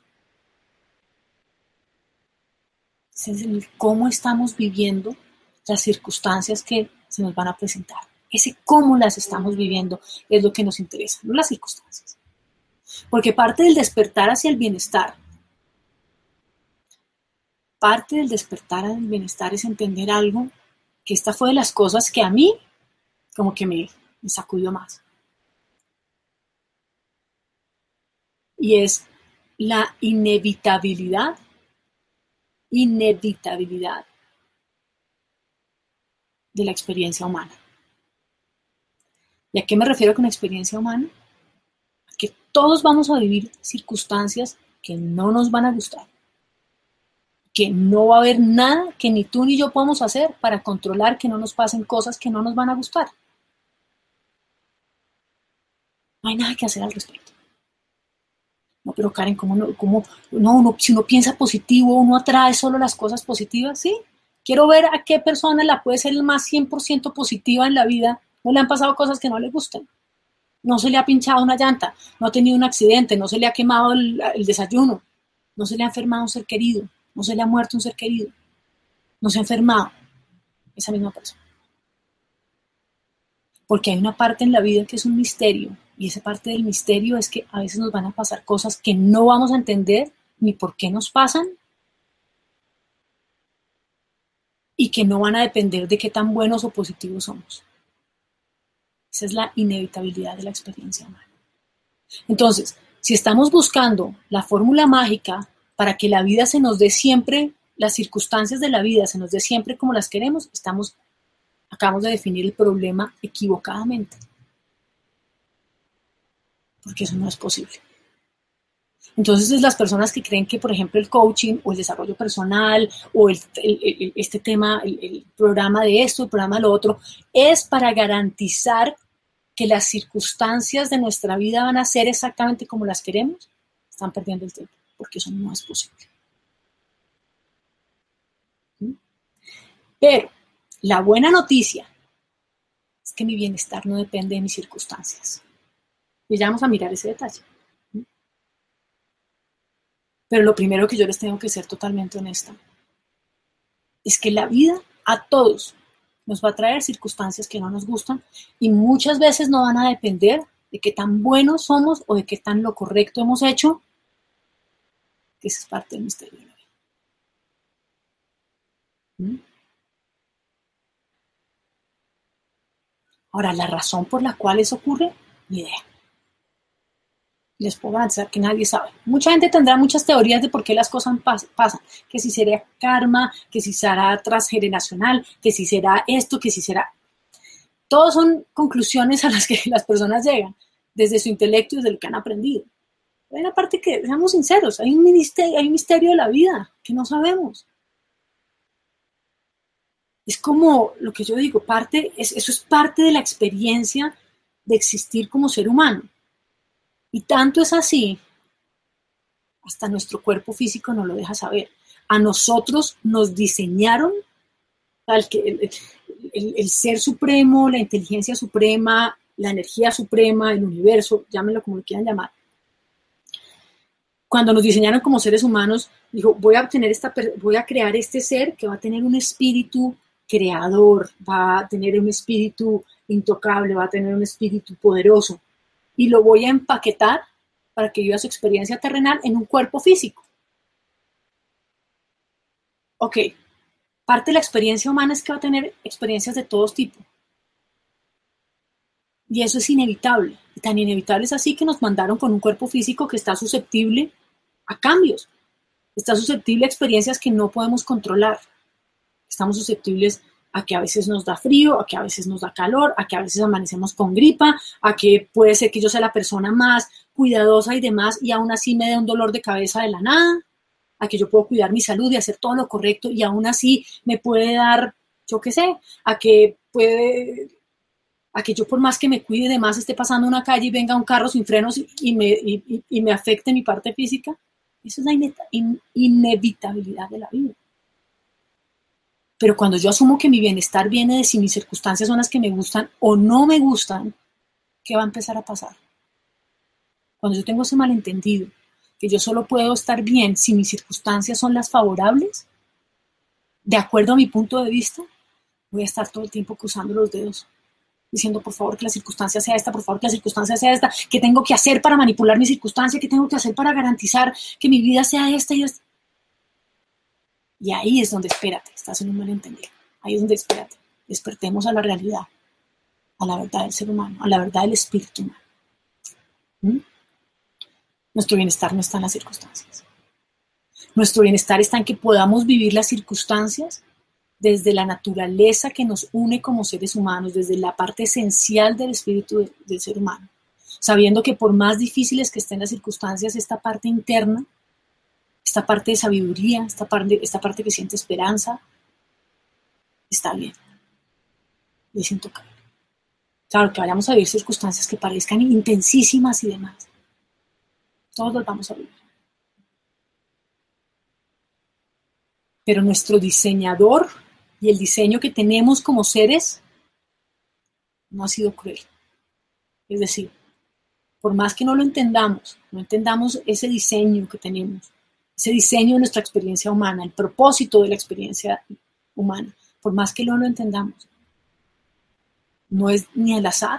Es el cómo estamos viviendo las circunstancias que se nos van a presentar. Ese cómo las estamos viviendo es lo que nos interesa, no las circunstancias. Porque parte del despertar hacia el bienestar, es entender algo que esta fue de las cosas que a mí como que me sacudió más. Y es la inevitabilidad de la experiencia humana. ¿Y a qué me refiero con experiencia humana? A que todos vamos a vivir circunstancias que no nos van a gustar. Que no va a haber nada que ni tú ni yo podamos hacer para controlar que no nos pasen cosas que no nos van a gustar. No hay nada que hacer al respecto. No, pero Karen, si uno piensa positivo, uno atrae solo las cosas positivas? Sí. Quiero ver a qué persona la puede ser el más 100% positiva en la vida. No le han pasado cosas que no le gusten. No se le ha pinchado una llanta, no ha tenido un accidente, no se le ha quemado el desayuno, no se le ha enfermado un ser querido, no se le ha muerto un ser querido, no se ha enfermado esa misma persona. Porque hay una parte en la vida que es un misterio, y esa parte del misterio es que a veces nos van a pasar cosas que no vamos a entender ni por qué nos pasan, y que no van a depender de qué tan buenos o positivos somos. Esa es la inevitabilidad de la experiencia humana. Entonces, si estamos buscando la fórmula mágica para que la vida se nos dé siempre, las circunstancias de la vida se nos dé siempre como las queremos, acabamos de definir el problema equivocadamente. Porque eso no es posible. Entonces, las personas que creen que, por ejemplo, el coaching o el desarrollo personal o este tema, el programa de esto, el programa de lo otro, es para garantizar que las circunstancias de nuestra vida van a ser exactamente como las queremos, están perdiendo el tiempo, porque eso no es posible. Pero la buena noticia es que mi bienestar no depende de mis circunstancias. Y ya vamos a mirar ese detalle. Pero lo primero que yo les tengo que ser totalmente honesta es que la vida a todos nos va a traer circunstancias que no nos gustan y muchas veces no van a depender de qué tan buenos somos o de qué tan lo correcto hemos hecho, que esa es parte del misterio de la vida. Ahora, la razón por la cual eso ocurre, ni idea. Les puedo garantizar que nadie sabe. Mucha gente tendrá muchas teorías de por qué las cosas pasan, que si será karma, que si será transgeneracional, que si será esto, que si será... Todos son conclusiones a las que las personas llegan, desde su intelecto y desde lo que han aprendido. Hay una parte que, seamos sinceros, hay un misterio de la vida que no sabemos. Es como lo que yo digo, eso es parte de la experiencia de existir como ser humano. Y tanto es así, hasta nuestro cuerpo físico nos lo deja saber. A nosotros nos diseñaron el ser supremo, la inteligencia suprema, la energía suprema, el universo, llámenlo como lo quieran llamar. Cuando nos diseñaron como seres humanos, dijo, voy a crear este ser que va a tener un espíritu creador, va a tener un espíritu intocable, va a tener un espíritu poderoso, y lo voy a empaquetar para que viva su experiencia terrenal en un cuerpo físico. Ok, parte de la experiencia humana es que va a tener experiencias de todos tipos. Y eso es inevitable. Y tan inevitable es así que nos mandaron con un cuerpo físico que está susceptible a cambios. Está susceptible a experiencias que no podemos controlar. Estamos susceptibles a que a veces nos da frío, a que a veces nos da calor, a que a veces amanecemos con gripa, a que puede ser que yo sea la persona más cuidadosa y demás y aún así me dé un dolor de cabeza de la nada, a que yo puedo cuidar mi salud y hacer todo lo correcto y aún así me puede dar, yo qué sé, a que yo por más que me cuide de más esté pasando una calle y venga un carro sin frenos y me afecte mi parte física. Eso es la inevitabilidad de la vida. Pero cuando yo asumo que mi bienestar viene de si mis circunstancias son las que me gustan o no me gustan, ¿qué va a empezar a pasar? Cuando yo tengo ese malentendido, que yo solo puedo estar bien si mis circunstancias son las favorables, de acuerdo a mi punto de vista, voy a estar todo el tiempo cruzando los dedos, diciendo por favor que la circunstancia sea esta, por favor que la circunstancia sea esta, ¿qué tengo que hacer para manipular mi circunstancia? ¿Qué tengo que hacer para garantizar que mi vida sea esta y esta? Y ahí es donde, espérate, estás en un malentendido. Ahí es donde, espérate, despertemos a la realidad, a la verdad del ser humano, a la verdad del espíritu humano. ¿Mm? Nuestro bienestar no está en las circunstancias. Nuestro bienestar está en que podamos vivir las circunstancias desde la naturaleza que nos une como seres humanos, desde la parte esencial del espíritu del ser humano, sabiendo que por más difíciles que estén las circunstancias, esta parte interna, esta parte de sabiduría, esta parte que siente esperanza, está bien, y es intocable. Claro, que vayamos a vivir circunstancias que parezcan intensísimas y demás. Todos los vamos a vivir. Pero nuestro diseñador y el diseño que tenemos como seres no ha sido cruel. Es decir, por más que no lo entendamos, no entendamos ese diseño que tenemos, ese diseño de nuestra experiencia humana, el propósito de la experiencia humana, por más que no lo entendamos, no es ni al azar.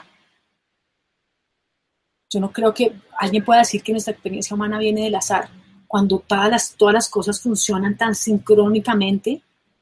Yo no creo que alguien pueda decir que nuestra experiencia humana viene del azar, cuando todas las cosas funcionan tan sincrónicamente.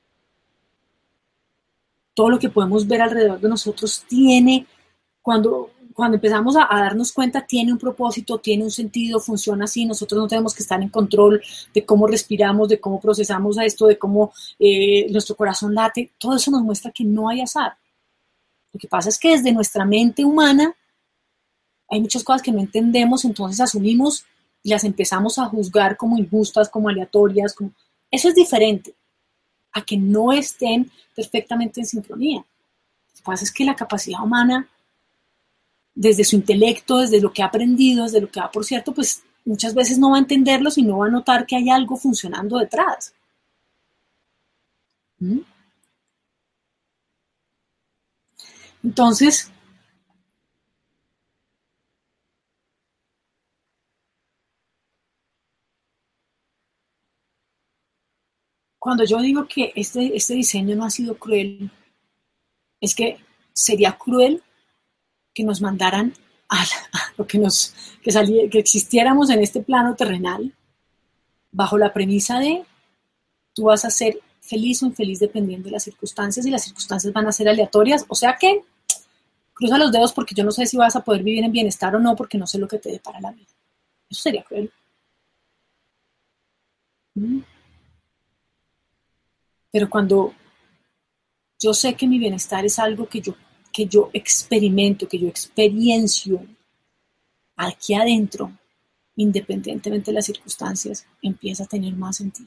Todo lo que podemos ver alrededor de nosotros cuando empezamos a darnos cuenta, tiene un propósito, tiene un sentido, funciona así. Nosotros no tenemos que estar en control de cómo respiramos, de cómo procesamos esto, de cómo nuestro corazón late. Todo eso nos muestra que no hay azar. Lo que pasa es que desde nuestra mente humana hay muchas cosas que no entendemos, entonces asumimos y las empezamos a juzgar como injustas, como aleatorias. Eso es diferente a que no estén perfectamente en sincronía. Lo que pasa es que la capacidad humana, desde su intelecto, desde lo que ha aprendido, desde lo que va por cierto, pues muchas veces no va a entenderlos y no va a notar que hay algo funcionando detrás. ¿Mm? Entonces, cuando yo digo que este diseño no ha sido cruel, es que sería cruel que nos mandaran a lo que existiéramos en este plano terrenal bajo la premisa de tú vas a ser feliz o infeliz dependiendo de las circunstancias y las circunstancias van a ser aleatorias, o sea que cruza los dedos porque yo no sé si vas a poder vivir en bienestar o no porque no sé lo que te depara la vida. Eso sería cruel. ¿Mm? Pero cuando yo sé que mi bienestar es algo que yo que yo experimento, que yo experiencio aquí adentro, independientemente de las circunstancias, empieza a tener más sentido.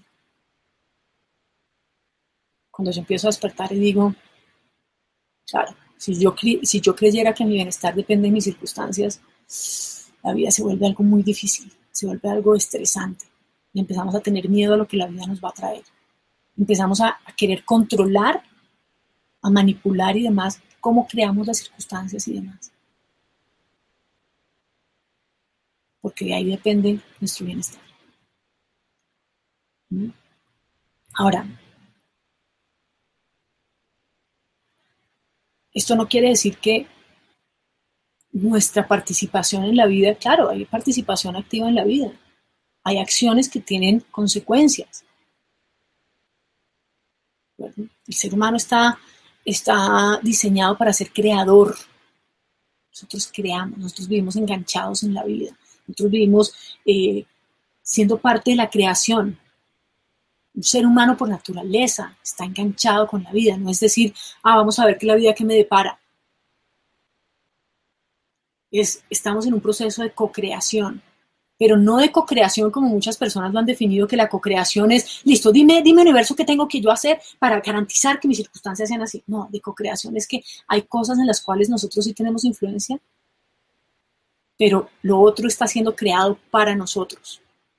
Cuando yo empiezo a despertar y digo, claro, si yo creyera que mi bienestar depende de mis circunstancias, la vida se vuelve algo muy difícil, se vuelve algo estresante y empezamos a tener miedo a lo que la vida nos va a traer. Empezamos a querer controlar, a manipular y demás, cómo creamos las circunstancias y demás. Porque de ahí depende nuestro bienestar. Ahora, esto no quiere decir que nuestra participación en la vida, claro, hay participación activa en la vida, hay acciones que tienen consecuencias. ¿Verdad? El ser humano está diseñado para ser creador. Nosotros creamos, nosotros vivimos enganchados en la vida, nosotros vivimos siendo parte de la creación. Un ser humano por naturaleza está enganchado con la vida, no es decir, vamos a ver qué la vida que me depara. Estamos en un proceso de co-creación, pero no de co-creación como muchas personas lo han definido, que la co-creación es, listo, dime universo, qué tengo que yo hacer para garantizar que mis circunstancias sean así. No, de co-creación es que hay cosas en las cuales nosotros sí tenemos influencia, pero lo otro está siendo creado para nosotros.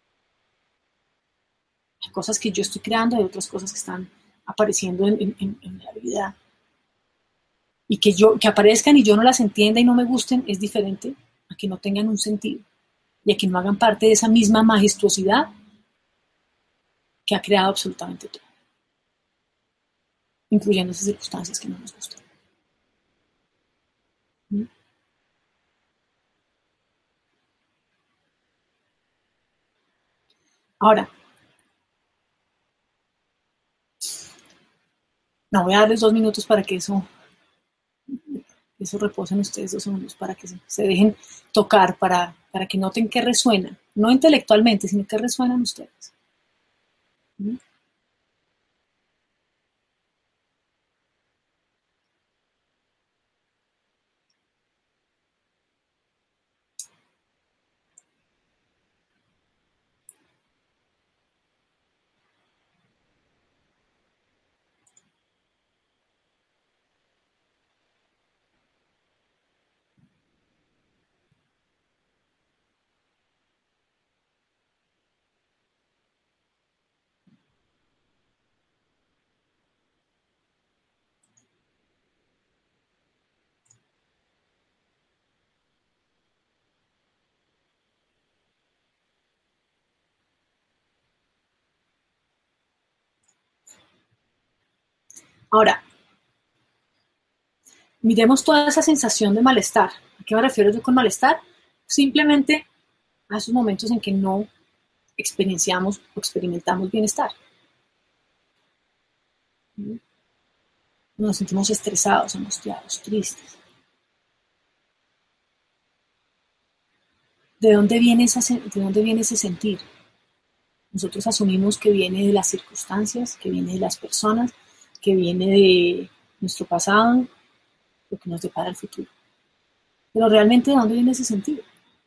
Hay cosas que yo estoy creando, hay otras cosas que están apareciendo en la vida. Y que aparezcan y yo no las entienda y no me gusten es diferente a que no tengan un sentido y a que no hagan parte de esa misma majestuosidad que ha creado absolutamente todo, incluyendo esas circunstancias que no nos gustan. Ahora, no voy a darles 2 minutos para que eso reposen ustedes 2 segundos, para que se dejen tocar, para que noten qué resuena, no intelectualmente, sino qué resuenan ustedes. Ahora, miremos toda esa sensación de malestar. ¿A qué me refiero yo con malestar? Simplemente a esos momentos en que no experienciamos o experimentamos bienestar. Nos sentimos estresados, angustiados, tristes. ¿De dónde viene ese sentir? Nosotros asumimos que viene de las circunstancias, que viene de las personas, que viene de nuestro pasado, lo que nos depara el futuro. Pero realmente, ¿de dónde viene ese sentir?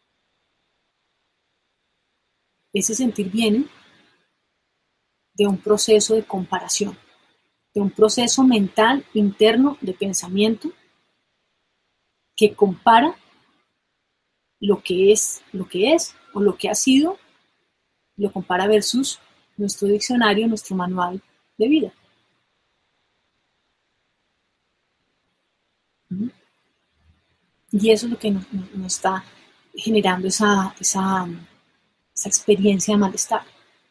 Ese sentir viene de un proceso de comparación, de un proceso mental interno de pensamiento que compara lo que es o lo que ha sido, lo compara versus nuestro diccionario, nuestro manual de vida. Y eso es lo que nos está generando esa experiencia de malestar.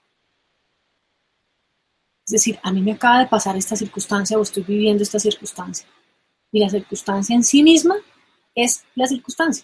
Es decir, a mí me acaba de pasar esta circunstancia o estoy viviendo esta circunstancia. Y la circunstancia en sí misma es la circunstancia.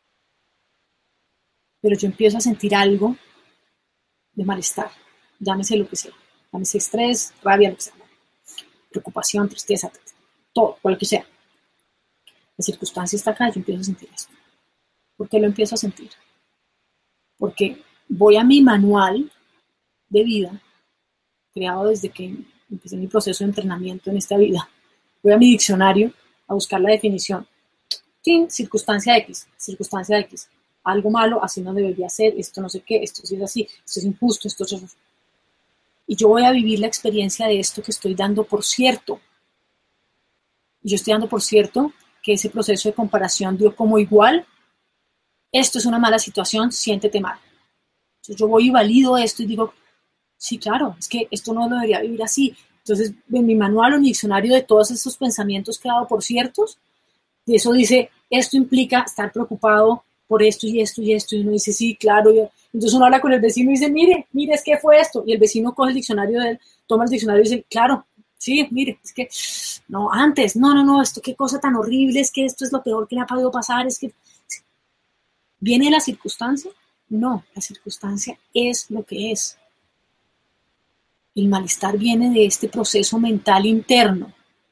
Pero yo empiezo a sentir algo de malestar, llámese lo que sea. Llámese estrés, rabia, lo que sea. Preocupación, tristeza, todo, lo que sea. La circunstancia está acá y yo empiezo a sentir esto. ¿Por qué lo empiezo a sentir? Porque voy a mi manual de vida, creado desde que empecé mi proceso de entrenamiento en esta vida. Voy a mi diccionario a buscar la definición. Tin, circunstancia X, circunstancia X. Algo malo, así no debería ser, esto no sé qué, esto sí es así, esto es injusto, esto es... Y yo voy a vivir la experiencia de esto que estoy dando por cierto. Y yo estoy dando por cierto que ese proceso de comparación dio como igual, esto es una mala situación, siéntete mal. Entonces yo voy y valido esto y digo, sí, claro, es que esto no debería vivir así. Entonces, en mi manual o en mi diccionario de todos estos pensamientos que he dado por ciertos, de eso dice, esto implica estar preocupado por esto y esto y esto. Y uno dice, sí, claro. Entonces uno habla con el vecino y dice, mire, es que fue esto. Y el vecino coge el diccionario de él, toma el diccionario y dice, claro, sí, mire, es que, no, antes, no, esto qué cosa tan horrible, es que esto es lo peor que le ha podido pasar, es que, ¿viene la circunstancia? No, la circunstancia es lo que es. El malestar viene de este proceso mental interno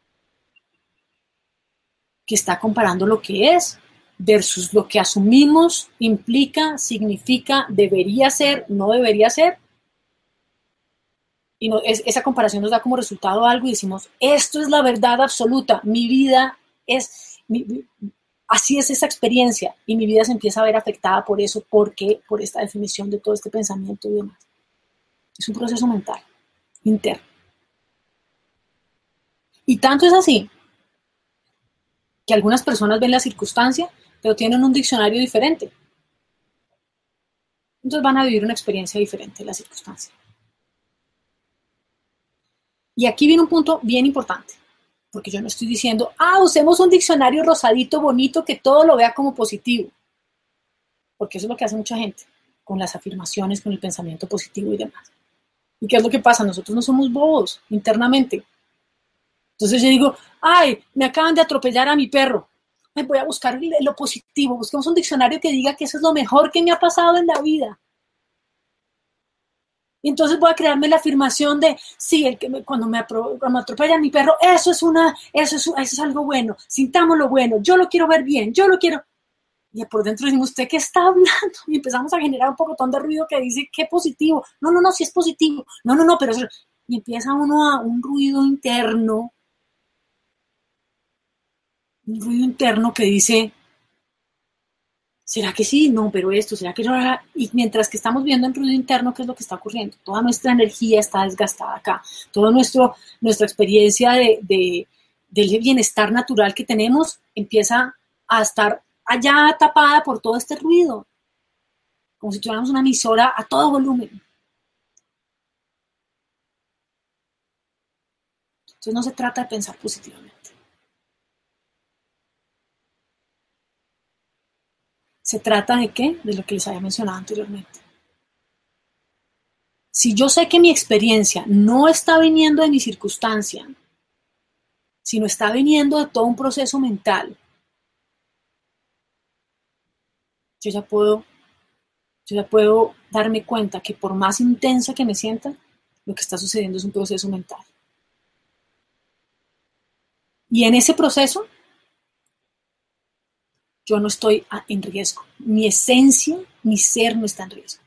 que está comparando lo que es versus lo que asumimos, implica, significa, debería ser, no debería ser. Y esa comparación nos da como resultado algo y decimos, esto es la verdad absoluta, mi vida es, así es esa experiencia y mi vida se empieza a ver afectada por eso, porque por esta definición de todo este pensamiento y demás. Es un proceso mental interno. Y tanto es así que algunas personas ven la circunstancia, pero tienen un diccionario diferente. Entonces van a vivir una experiencia diferente de la circunstancia. Y aquí viene un punto bien importante, porque yo no estoy diciendo, usemos un diccionario rosadito, bonito, que todo lo vea como positivo, porque eso es lo que hace mucha gente, con las afirmaciones, con el pensamiento positivo y demás. ¿Y qué es lo que pasa? Nosotros no somos bobos internamente. Entonces yo digo, me acaban de atropellar a mi perro. Voy a buscar lo positivo. Busquemos un diccionario que diga que eso es lo mejor que me ha pasado en la vida. Y entonces voy a crearme la afirmación de, sí, cuando me atropella mi perro, eso es algo bueno. Sintamos lo bueno. Yo lo quiero ver bien. Yo lo quiero. Y por dentro decimos, ¿usted qué está hablando? Y empezamos a generar un pocotón de ruido que dice, qué positivo. No, sí es positivo. No, pero eso... Y empieza uno a un ruido interno que dice, ¿será que sí? No, pero esto, ¿será que no? Y mientras que estamos viendo en ruido interno, ¿qué es lo que está ocurriendo? Toda nuestra energía está desgastada acá. Toda nuestra experiencia del bienestar natural que tenemos empieza a estar allá tapada por todo este ruido. Como si tuviéramos una emisora a todo volumen. Entonces no se trata de pensar positivamente. ¿Se trata de qué? De lo que les había mencionado anteriormente. Si yo sé que mi experiencia no está viniendo de mi circunstancia, sino está viniendo de todo un proceso mental, yo ya puedo darme cuenta que por más intensa que me sienta, lo que está sucediendo es un proceso mental. Y en ese proceso, yo no estoy en riesgo. Mi esencia, mi ser no está en riesgo.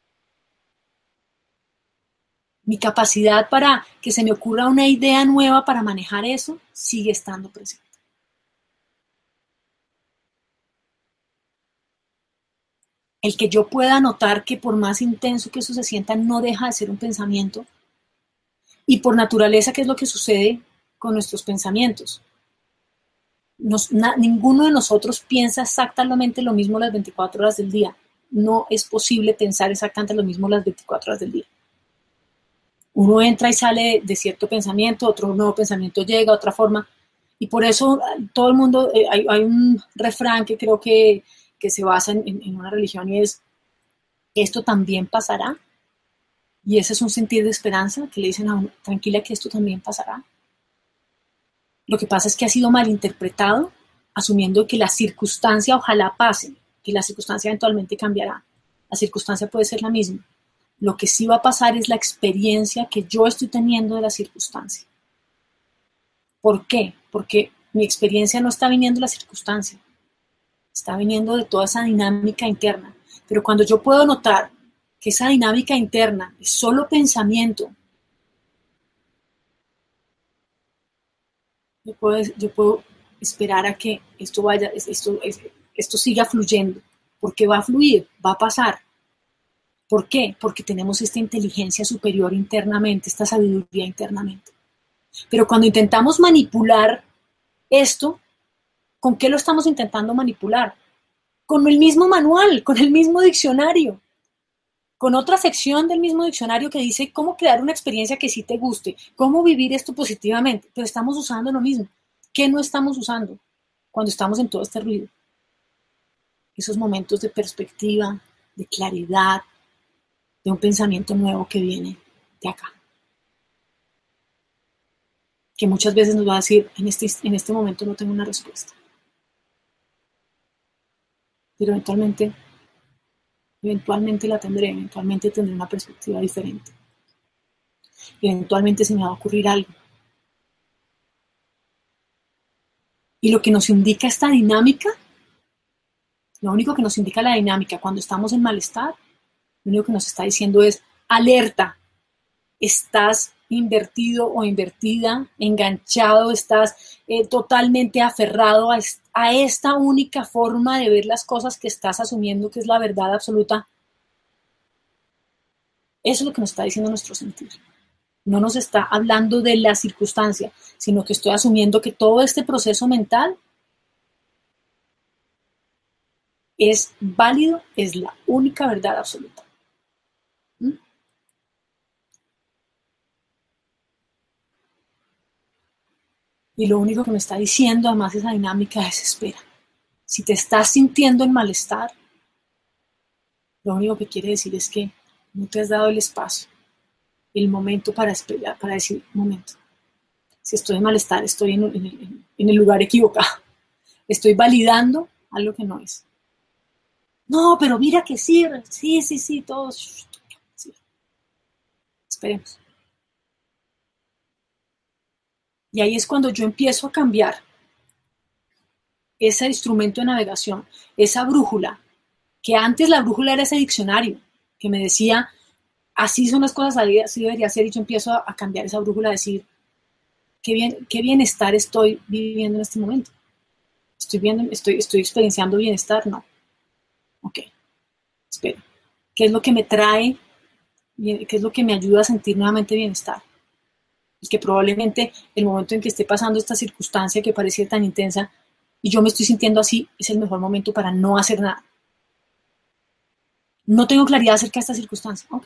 Mi capacidad para que se me ocurra una idea nueva para manejar eso sigue estando presente. El que yo pueda notar que por más intenso que eso se sienta, no deja de ser un pensamiento. Y por naturaleza, ¿qué es lo que sucede con nuestros pensamientos? Ninguno de nosotros piensa exactamente lo mismo las 24 horas del día. No es posible pensar exactamente lo mismo las 24 horas del día. Uno entra y sale de cierto pensamiento, otro nuevo pensamiento llega, otra forma. Y por eso todo el mundo, hay un refrán que creo que se basa en una religión y es, esto también pasará. Y ese es un sentir de esperanza que le dicen a uno, tranquila que esto también pasará. Lo que pasa es que ha sido malinterpretado, asumiendo que la circunstancia ojalá pase, que la circunstancia eventualmente cambiará. La circunstancia puede ser la misma. Lo que sí va a pasar es la experiencia que yo estoy teniendo de la circunstancia. ¿Por qué? Porque mi experiencia no está viniendo de la circunstancia, está viniendo de toda esa dinámica interna. Pero cuando yo puedo notar que esa dinámica interna es solo pensamiento, yo puedo esperar a que esto siga fluyendo. Porque va a fluir, va a pasar. ¿Por qué? Porque tenemos esta inteligencia superior internamente, esta sabiduría internamente. Pero cuando intentamos manipular esto, ¿con qué lo estamos intentando manipular? Con el mismo manual, con el mismo diccionario, con otra sección del mismo diccionario que dice cómo crear una experiencia que sí te guste, cómo vivir esto positivamente, pero estamos usando lo mismo. ¿Qué no estamos usando cuando estamos en todo este ruido? Esos momentos de perspectiva, de claridad, de un pensamiento nuevo que viene de acá. Que muchas veces nos va a decir, en este momento no tengo una respuesta. Pero eventualmente la tendré, eventualmente tendré una perspectiva diferente. Eventualmente se me va a ocurrir algo. Y lo que nos indica esta dinámica, lo único que nos indica la dinámica cuando estamos en malestar, lo único que nos está diciendo es alerta, estás invertido o invertida, enganchado, estás totalmente aferrado a esta única forma de ver las cosas que estás asumiendo que es la verdad absoluta. Eso es lo que nos está diciendo nuestro sentir. No nos está hablando de la circunstancia, sino que estoy asumiendo que todo este proceso mental es válido, es la única verdad absoluta. ¿Mm? Y lo único que me está diciendo además esa dinámica es espera. Si te estás sintiendo en malestar, lo único que quiere decir es que no te has dado el espacio, el momento para esperar, para decir, un momento, si estoy en malestar, estoy en el lugar equivocado. Estoy validando algo que no es. No, pero mira que sí, todos. Sí. Esperemos. Y ahí es cuando yo empiezo a cambiar ese instrumento de navegación, esa brújula, que antes la brújula era ese diccionario, que me decía, así son las cosas, así debería ser, y yo empiezo a cambiar esa brújula, a decir, qué bienestar estoy viviendo en este momento. Estoy experienciando bienestar, no. Ok, espera. ¿Qué es lo que me trae? ¿Qué es lo que me ayuda a sentir nuevamente bienestar? Y que probablemente el momento en que esté pasando esta circunstancia que parecía tan intensa y yo me estoy sintiendo así, es el mejor momento para no hacer nada. No tengo claridad acerca de esta circunstancia. Ok.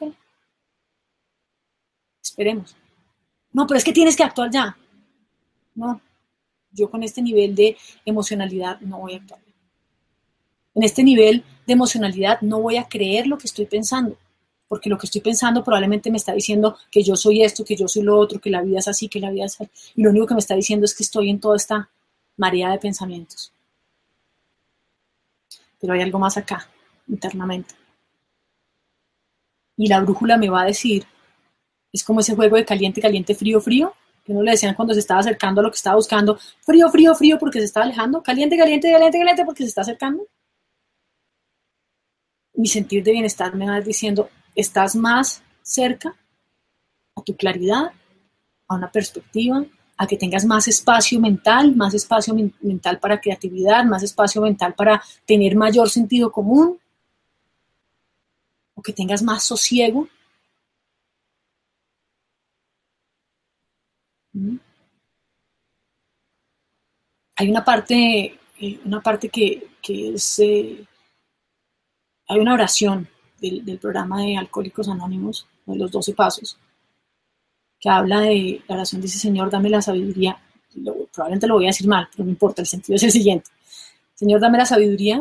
Esperemos. No, pero es que tienes que actuar ya. No, yo con este nivel de emocionalidad no voy a actuar. En este nivel de emocionalidad no voy a creer lo que estoy pensando, porque lo que estoy pensando probablemente me está diciendo que yo soy esto, que yo soy lo otro, que la vida es así, que la vida es así. Y lo único que me está diciendo es que estoy en toda esta marea de pensamientos. Pero hay algo más acá, internamente. Y la brújula me va a decir, es como ese juego de caliente, caliente, frío, frío, que uno le decían cuando se estaba acercando a lo que estaba buscando, frío, frío, frío porque se está alejando, caliente, caliente, caliente, caliente porque se está acercando. Mi sentir de bienestar me va diciendo, estás más cerca a tu claridad, a una perspectiva, a que tengas más espacio mental, mental para creatividad, más espacio mental para tener mayor sentido común, o que tengas más sosiego. Hay una parte que es, hay una oración del programa de Alcohólicos Anónimos, de los 12 pasos, que habla de, la oración dice, Señor, dame la sabiduría, probablemente lo voy a decir mal, pero no importa, el sentido es el siguiente. Señor, dame la sabiduría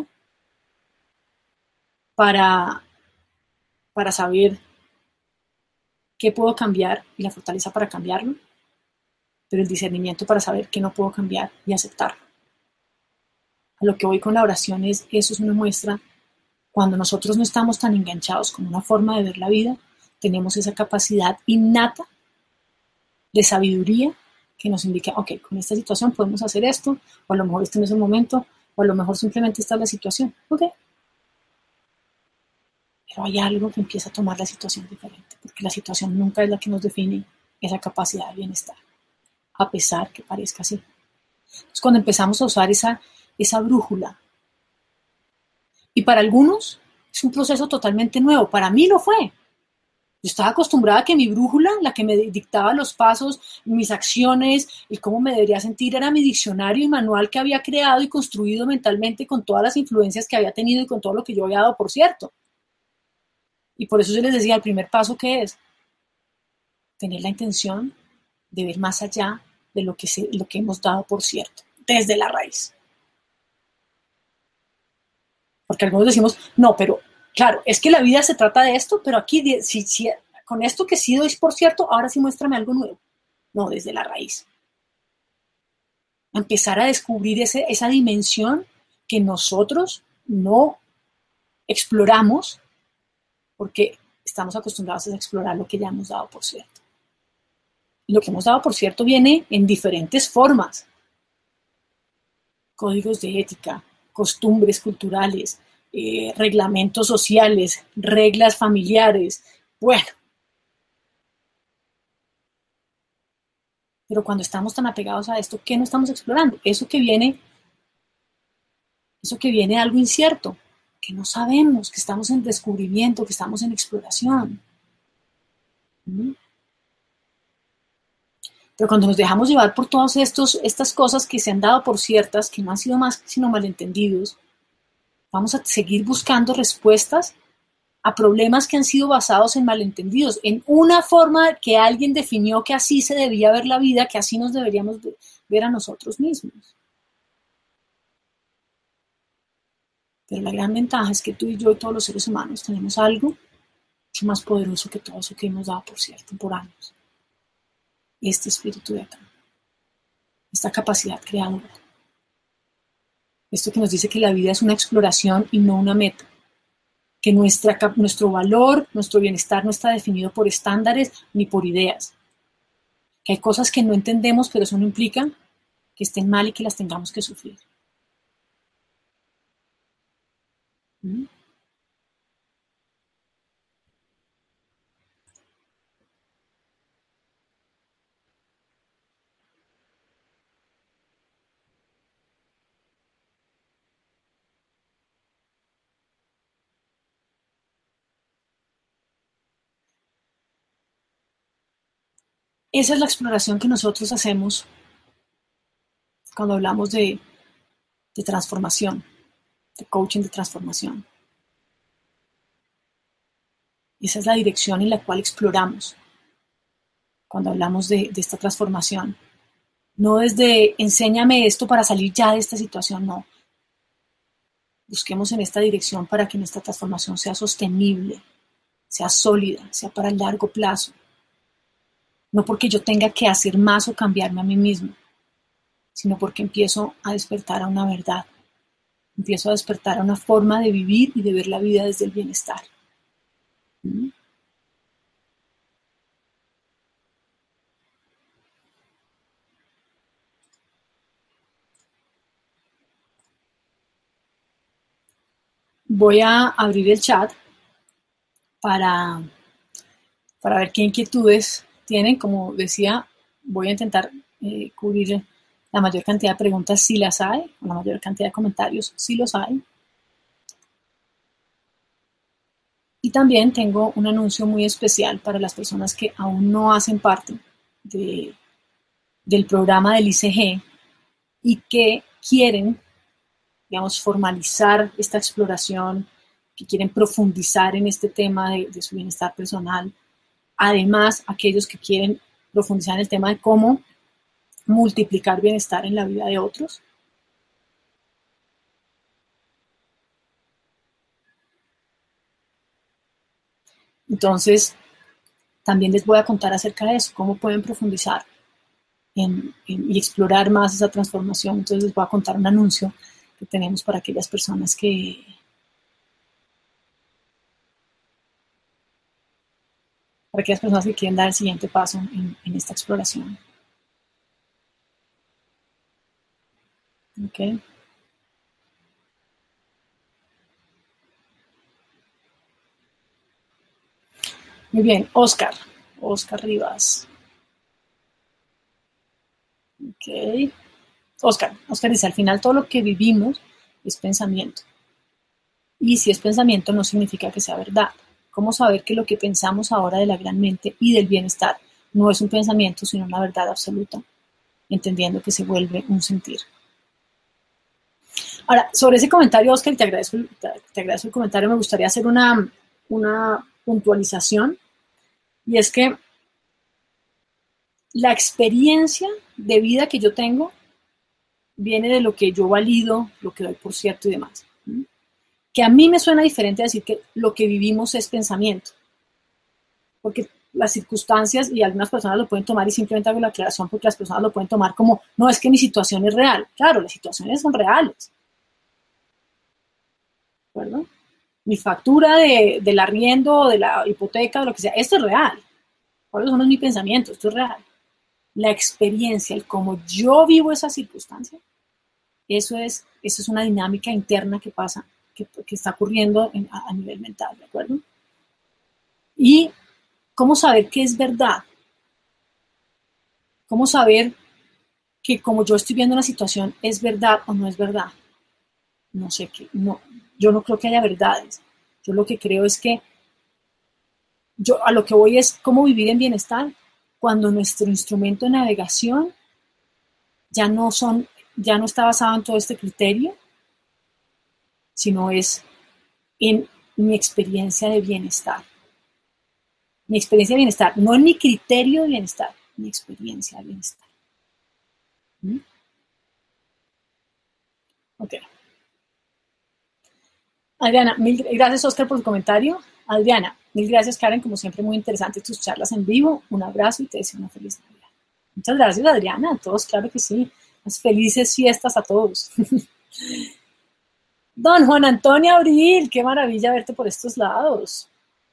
para saber qué puedo cambiar y la fortaleza para cambiarlo, pero el discernimiento para saber qué no puedo cambiar y aceptarlo. A lo que voy con la oración es, eso es una muestra, cuando nosotros no estamos tan enganchados con una forma de ver la vida, tenemos esa capacidad innata de sabiduría que nos indica, ok, con esta situación podemos hacer esto, o a lo mejor este no es el momento, o a lo mejor simplemente esta es la situación, ok. Pero hay algo que empieza a tomar la situación diferente, porque la situación nunca es la que nos define esa capacidad de bienestar, a pesar que parezca así. Es cuando empezamos a usar esa brújula. Y para algunos es un proceso totalmente nuevo. Para mí lo fue. Yo estaba acostumbrada a que mi brújula, la que me dictaba los pasos, mis acciones, y cómo me debería sentir, era mi diccionario y manual que había creado y construido mentalmente con todas las influencias que había tenido y con todo lo que yo había dado por cierto. Y por eso yo les decía, el primer paso que es tener la intención de ver más allá de lo que hemos dado por cierto, desde la raíz. Porque algunos decimos, no, pero claro, es que la vida se trata de esto, pero aquí, si con esto que sí doy por cierto, ahora sí muéstrame algo nuevo. No, desde la raíz. Empezar a descubrir esa dimensión que nosotros no exploramos porque estamos acostumbrados a explorar lo que ya hemos dado por cierto. Y lo que hemos dado por cierto viene en diferentes formas. Códigos de ética, costumbres culturales, reglamentos sociales, reglas familiares. Bueno, pero cuando estamos tan apegados a esto, ¿qué no estamos explorando? Eso que viene de algo incierto, que no sabemos, que estamos en descubrimiento, que estamos en exploración. ¿Mm? Pero cuando nos dejamos llevar por todas estas cosas que se han dado por ciertas, que no han sido más sino malentendidos, vamos a seguir buscando respuestas a problemas que han sido basados en malentendidos, en una forma que alguien definió que así se debía ver la vida, que así nos deberíamos ver a nosotros mismos. Pero la gran ventaja es que tú y yo y todos los seres humanos tenemos algo mucho más poderoso que todo eso que hemos dado por cierto por años. Este espíritu de acá, esta capacidad creadora. Esto que nos dice que la vida es una exploración y no una meta. Que nuestro valor, nuestro bienestar no está definido por estándares ni por ideas. Que hay cosas que no entendemos, pero eso no implica que estén mal y que las tengamos que sufrir. ¿Mm? Esa es la exploración que nosotros hacemos cuando hablamos de transformación, de coaching de transformación. Esa es la dirección en la cual exploramos cuando hablamos de esta transformación. No desde enséñame esto para salir ya de esta situación, no. Busquemos en esta dirección para que nuestra transformación sea sostenible, sea sólida, sea para el largo plazo. No porque yo tenga que hacer más o cambiarme a mí mismo, sino porque empiezo a despertar a una verdad, empiezo a despertar a una forma de vivir y de ver la vida desde el bienestar. ¿Mm? Voy a abrir el chat para, para ver qué inquietudes tienen. Como decía, voy a intentar cubrir la mayor cantidad de preguntas si las hay, o la mayor cantidad de comentarios si los hay. Y también tengo un anuncio muy especial para las personas que aún no hacen parte del programa del ICG y que quieren, digamos, formalizar esta exploración, que quieren profundizar en este tema de su bienestar personal. Además, aquellos que quieren profundizar en el tema de cómo multiplicar bienestar en la vida de otros. Entonces, también les voy a contar acerca de eso, cómo pueden profundizar y explorar más esa transformación. Entonces les voy a contar un anuncio que tenemos para aquellas personas que quieren dar el siguiente paso en esta exploración. Okay. Muy bien, Oscar Rivas. Ok. Oscar dice, al final todo lo que vivimos es pensamiento. Y si es pensamiento no significa que sea verdad. ¿Cómo saber que lo que pensamos ahora de la gran mente y del bienestar no es un pensamiento, sino una verdad absoluta? Entendiendo que se vuelve un sentir. Ahora, sobre ese comentario, Oscar, te agradezco el comentario, me gustaría hacer una puntualización, y es que la experiencia de vida que yo tengo viene de lo que yo valido, lo que doy por cierto y demás. Que a mí me suena diferente decir que lo que vivimos es pensamiento, porque las circunstancias, y algunas personas lo pueden tomar, y simplemente hago la aclaración porque las personas lo pueden tomar como, no, es que mi situación es real. Claro, las situaciones son reales, ¿de acuerdo? Mi factura del arriendo, de la hipoteca, de lo que sea, esto es real. Por eso no es mi pensamiento, esto es real. La experiencia, el cómo yo vivo esa circunstancia, eso es una dinámica interna que pasa, que está ocurriendo a nivel mental, ¿de acuerdo? Y cómo saber qué es verdad, cómo saber que como yo estoy viendo una situación es verdad o no es verdad. No sé qué, no, yo no creo que haya verdades. Yo lo que creo es que yo a lo que voy es cómo vivir en bienestar cuando nuestro instrumento de navegación ya no está basado en todo este criterio, sino es en mi experiencia de bienestar. Mi experiencia de bienestar, no en mi criterio de bienestar, mi experiencia de bienestar. ¿Mm? Ok. Adriana, gracias Oscar por tu comentario. Adriana, mil gracias Karen, como siempre muy interesantes tus charlas en vivo. Un abrazo y te deseo una feliz Navidad. Muchas gracias Adriana, a todos, claro que sí. Unas felices fiestas a todos. Don Juan Antonio Abril, qué maravilla verte por estos lados.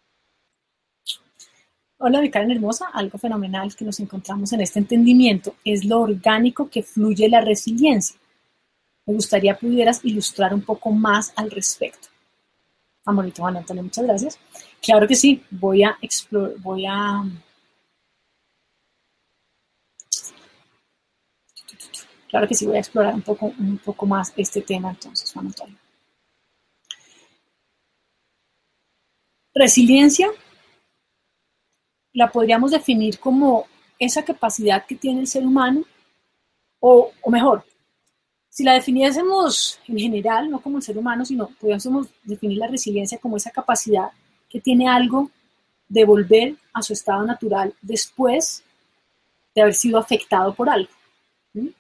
Hola, mi Karen hermosa, algo fenomenal que nos encontramos en este entendimiento es lo orgánico que fluye la resiliencia. Me gustaría pudieras ilustrar un poco más al respecto. Bonito, Juan Antonio, muchas gracias. Claro que sí, claro que sí, voy a explorar un poco más este tema entonces, Juan Antonio. Resiliencia la podríamos definir como esa capacidad que tiene el ser humano, o mejor, si la definiésemos en general, no como el ser humano, sino podríamos definir la resiliencia como esa capacidad que tiene algo de volver a su estado natural después de haber sido afectado por algo. ¿Sí?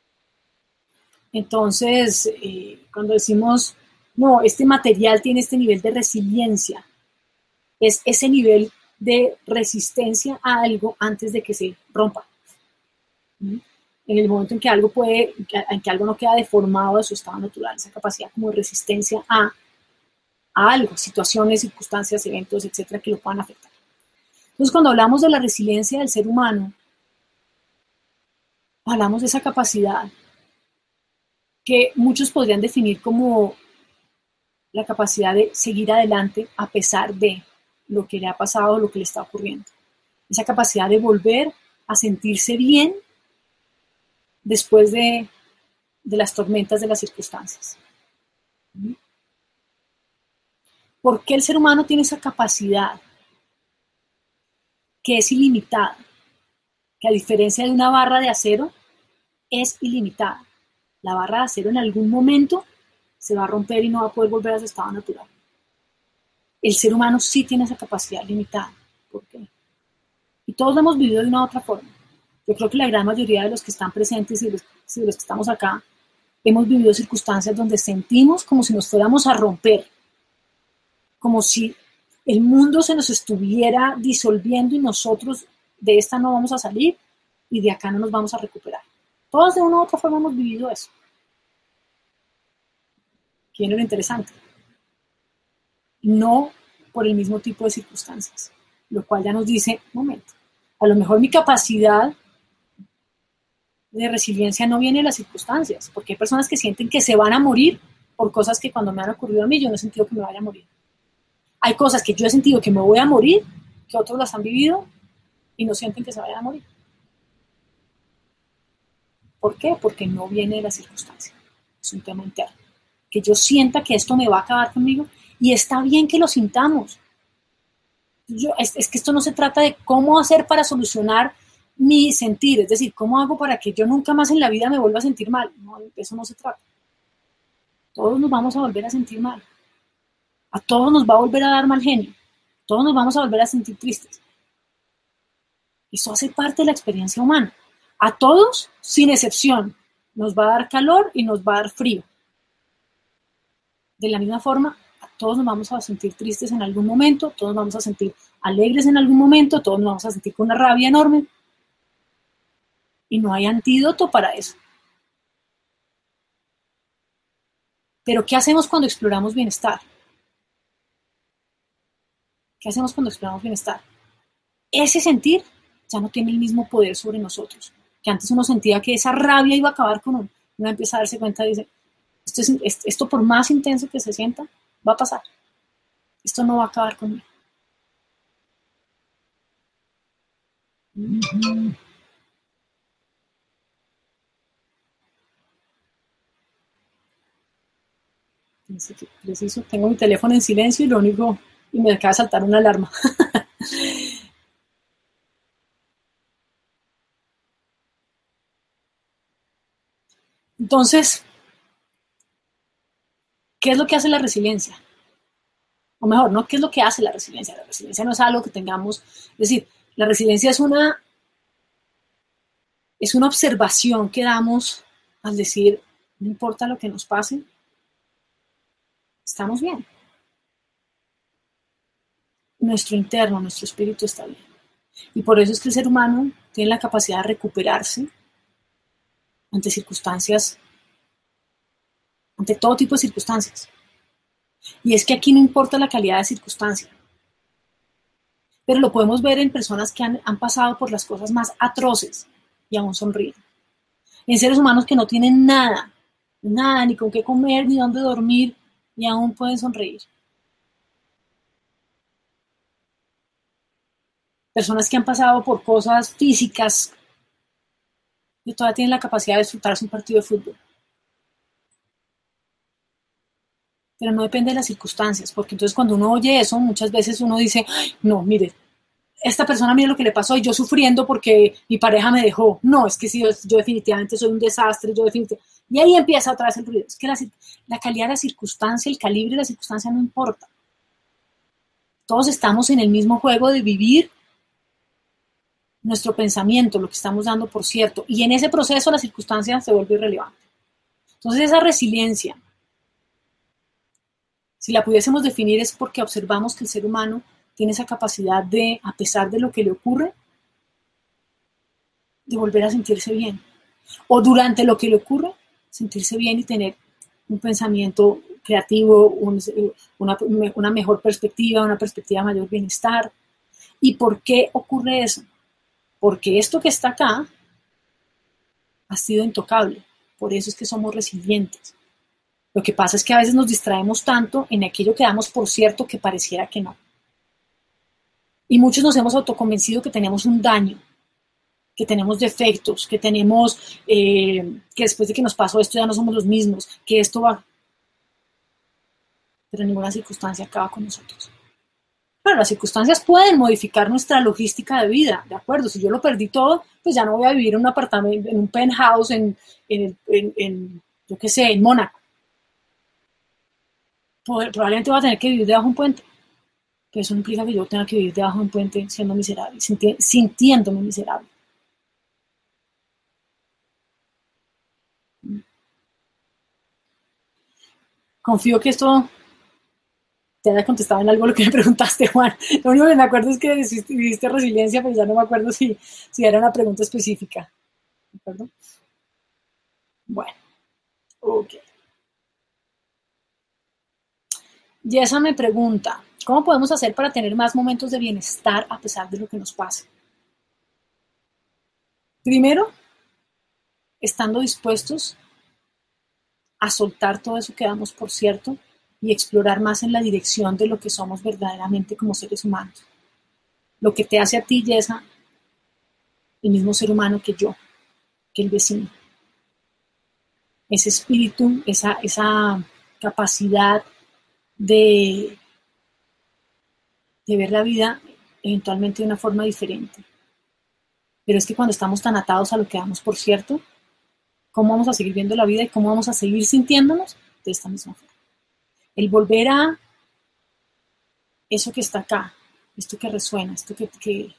Entonces, cuando decimos, no, este material tiene este nivel de resiliencia, es ese nivel de resistencia a algo antes de que se rompa. ¿Sí? En el momento en que algo no queda deformado de su estado natural, esa capacidad como de resistencia a algo, situaciones, circunstancias, eventos, etcétera, que lo puedan afectar. Entonces, cuando hablamos de la resiliencia del ser humano, hablamos de esa capacidad que muchos podrían definir como la capacidad de seguir adelante a pesar de lo que le ha pasado, lo que le está ocurriendo. Esa capacidad de volver a sentirse bien después de las tormentas de las circunstancias. ¿Por qué el ser humano tiene esa capacidad que es ilimitada? Que a diferencia de una barra de acero, es ilimitada. La barra de acero en algún momento se va a romper y no va a poder volver a su estado natural. El ser humano sí tiene esa capacidad limitada. ¿Por qué? Y todos lo hemos vivido de una u otra forma. Yo creo que la gran mayoría de los que están presentes y de los que estamos acá, hemos vivido circunstancias donde sentimos como si nos fuéramos a romper, como si el mundo se nos estuviera disolviendo y nosotros de esta no vamos a salir y de acá no nos vamos a recuperar. Todos de una u otra forma hemos vivido eso. ¿Quién es lo interesante? No por el mismo tipo de circunstancias, lo cual ya nos dice, un momento, a lo mejor mi capacidad de resiliencia no viene de las circunstancias, porque hay personas que sienten que se van a morir por cosas que cuando me han ocurrido a mí yo no he sentido que me vaya a morir. Hay cosas que yo he sentido que me voy a morir, que otros las han vivido y no sienten que se vayan a morir. ¿Por qué? Porque no viene de la circunstancia. Es un tema interno. Que yo sienta que esto me va a acabar conmigo y está bien que lo sintamos. Es que esto no se trata de cómo hacer para solucionar mi sentir, es decir, cómo hago para que yo nunca más en la vida me vuelva a sentir mal. No, de eso no se trata. Todos nos vamos a volver a sentir mal. A todos nos va a volver a dar mal genio. Todos nos vamos a volver a sentir tristes. Eso hace parte de la experiencia humana. A todos, sin excepción, nos va a dar calor y nos va a dar frío. De la misma forma, a todos nos vamos a sentir tristes en algún momento, todos nos vamos a sentir alegres en algún momento, todos nos vamos a sentir con una rabia enorme. Y no hay antídoto para eso. Pero ¿qué hacemos cuando exploramos bienestar? ¿Qué hacemos cuando exploramos bienestar? Ese sentir ya no tiene el mismo poder sobre nosotros. Que antes uno sentía que esa rabia iba a acabar con uno. Uno empieza a darse cuenta y dice, esto por más intenso que se sienta, va a pasar. Esto no va a acabar conmigo. Preciso, tengo mi teléfono en silencio y me acaba de saltar una alarma. Entonces, ¿qué es lo que hace la resiliencia? O mejor, ¿no? ¿Qué es lo que hace la resiliencia? La resiliencia no es algo que tengamos, es decir, la resiliencia es una observación que damos al decir, no importa lo que nos pase, estamos bien. Nuestro interno, nuestro espíritu está bien. Y por eso es que el ser humano tiene la capacidad de recuperarse ante circunstancias, ante todo tipo de circunstancias. Y es que aquí no importa la calidad de circunstancia, pero lo podemos ver en personas que han pasado por las cosas más atroces y aún sonríen. En seres humanos que no tienen nada, ni con qué comer, ni dónde dormir, y aún pueden sonreír. Personas que han pasado por cosas físicas y todavía tienen la capacidad de disfrutarse un partido de fútbol. Pero no depende de las circunstancias, porque entonces cuando uno oye eso, muchas veces uno dice, no, mire, esta persona mire lo que le pasó y yo sufriendo porque mi pareja me dejó. No, es que sí, yo definitivamente soy un desastre, Y ahí empieza otra vez el ruido. Es que la calidad de la circunstancia, el calibre de la circunstancia no importa. Todos estamos en el mismo juego de vivir nuestro pensamiento, lo que estamos dando por cierto, y en ese proceso la circunstancia se vuelve irrelevante. Entonces esa resiliencia, si la pudiésemos definir, es porque observamos que el ser humano tiene esa capacidad de, a pesar de lo que le ocurre, de volver a sentirse bien. O durante lo que le ocurre, sentirse bien y tener un pensamiento creativo, una mejor perspectiva, una perspectiva de mayor bienestar. ¿Y por qué ocurre eso? Porque esto que está acá ha sido intocable. Por eso es que somos resilientes. Lo que pasa es que a veces nos distraemos tanto en aquello que damos por cierto que pareciera que no. Y muchos nos hemos autoconvencido que tenemos un daño, que tenemos defectos, que tenemos, que después de que nos pasó esto ya no somos los mismos, que esto va. Pero ninguna circunstancia acaba con nosotros. Claro, las circunstancias pueden modificar nuestra logística de vida, ¿de acuerdo? Si yo lo perdí todo, pues ya no voy a vivir en un apartamento, en un penthouse, yo qué sé, en Mónaco. Probablemente voy a tener que vivir debajo de un puente. Pero eso no implica que yo tenga que vivir debajo de un puente siendo miserable, sintiéndome miserable. Confío que esto te haya contestado en algo lo que me preguntaste, Juan. Lo único que me acuerdo es que viviste resiliencia, pero ya no me acuerdo si era una pregunta específica. ¿De acuerdo? Bueno, ok. Yesa me pregunta, ¿cómo podemos hacer para tener más momentos de bienestar a pesar de lo que nos pase? Primero, estando dispuestos a soltar todo eso que damos por cierto y explorar más en la dirección de lo que somos verdaderamente como seres humanos. Lo que te hace a ti, Yesa, el mismo ser humano que yo, que el vecino. ese espíritu, esa capacidad de ver la vida eventualmente de una forma diferente. Pero es que cuando estamos tan atados a lo que damos por cierto, ¿cómo vamos a seguir viendo la vida y cómo vamos a seguir sintiéndonos de esta misma forma? El volver a eso que está acá, esto que resuena, esto que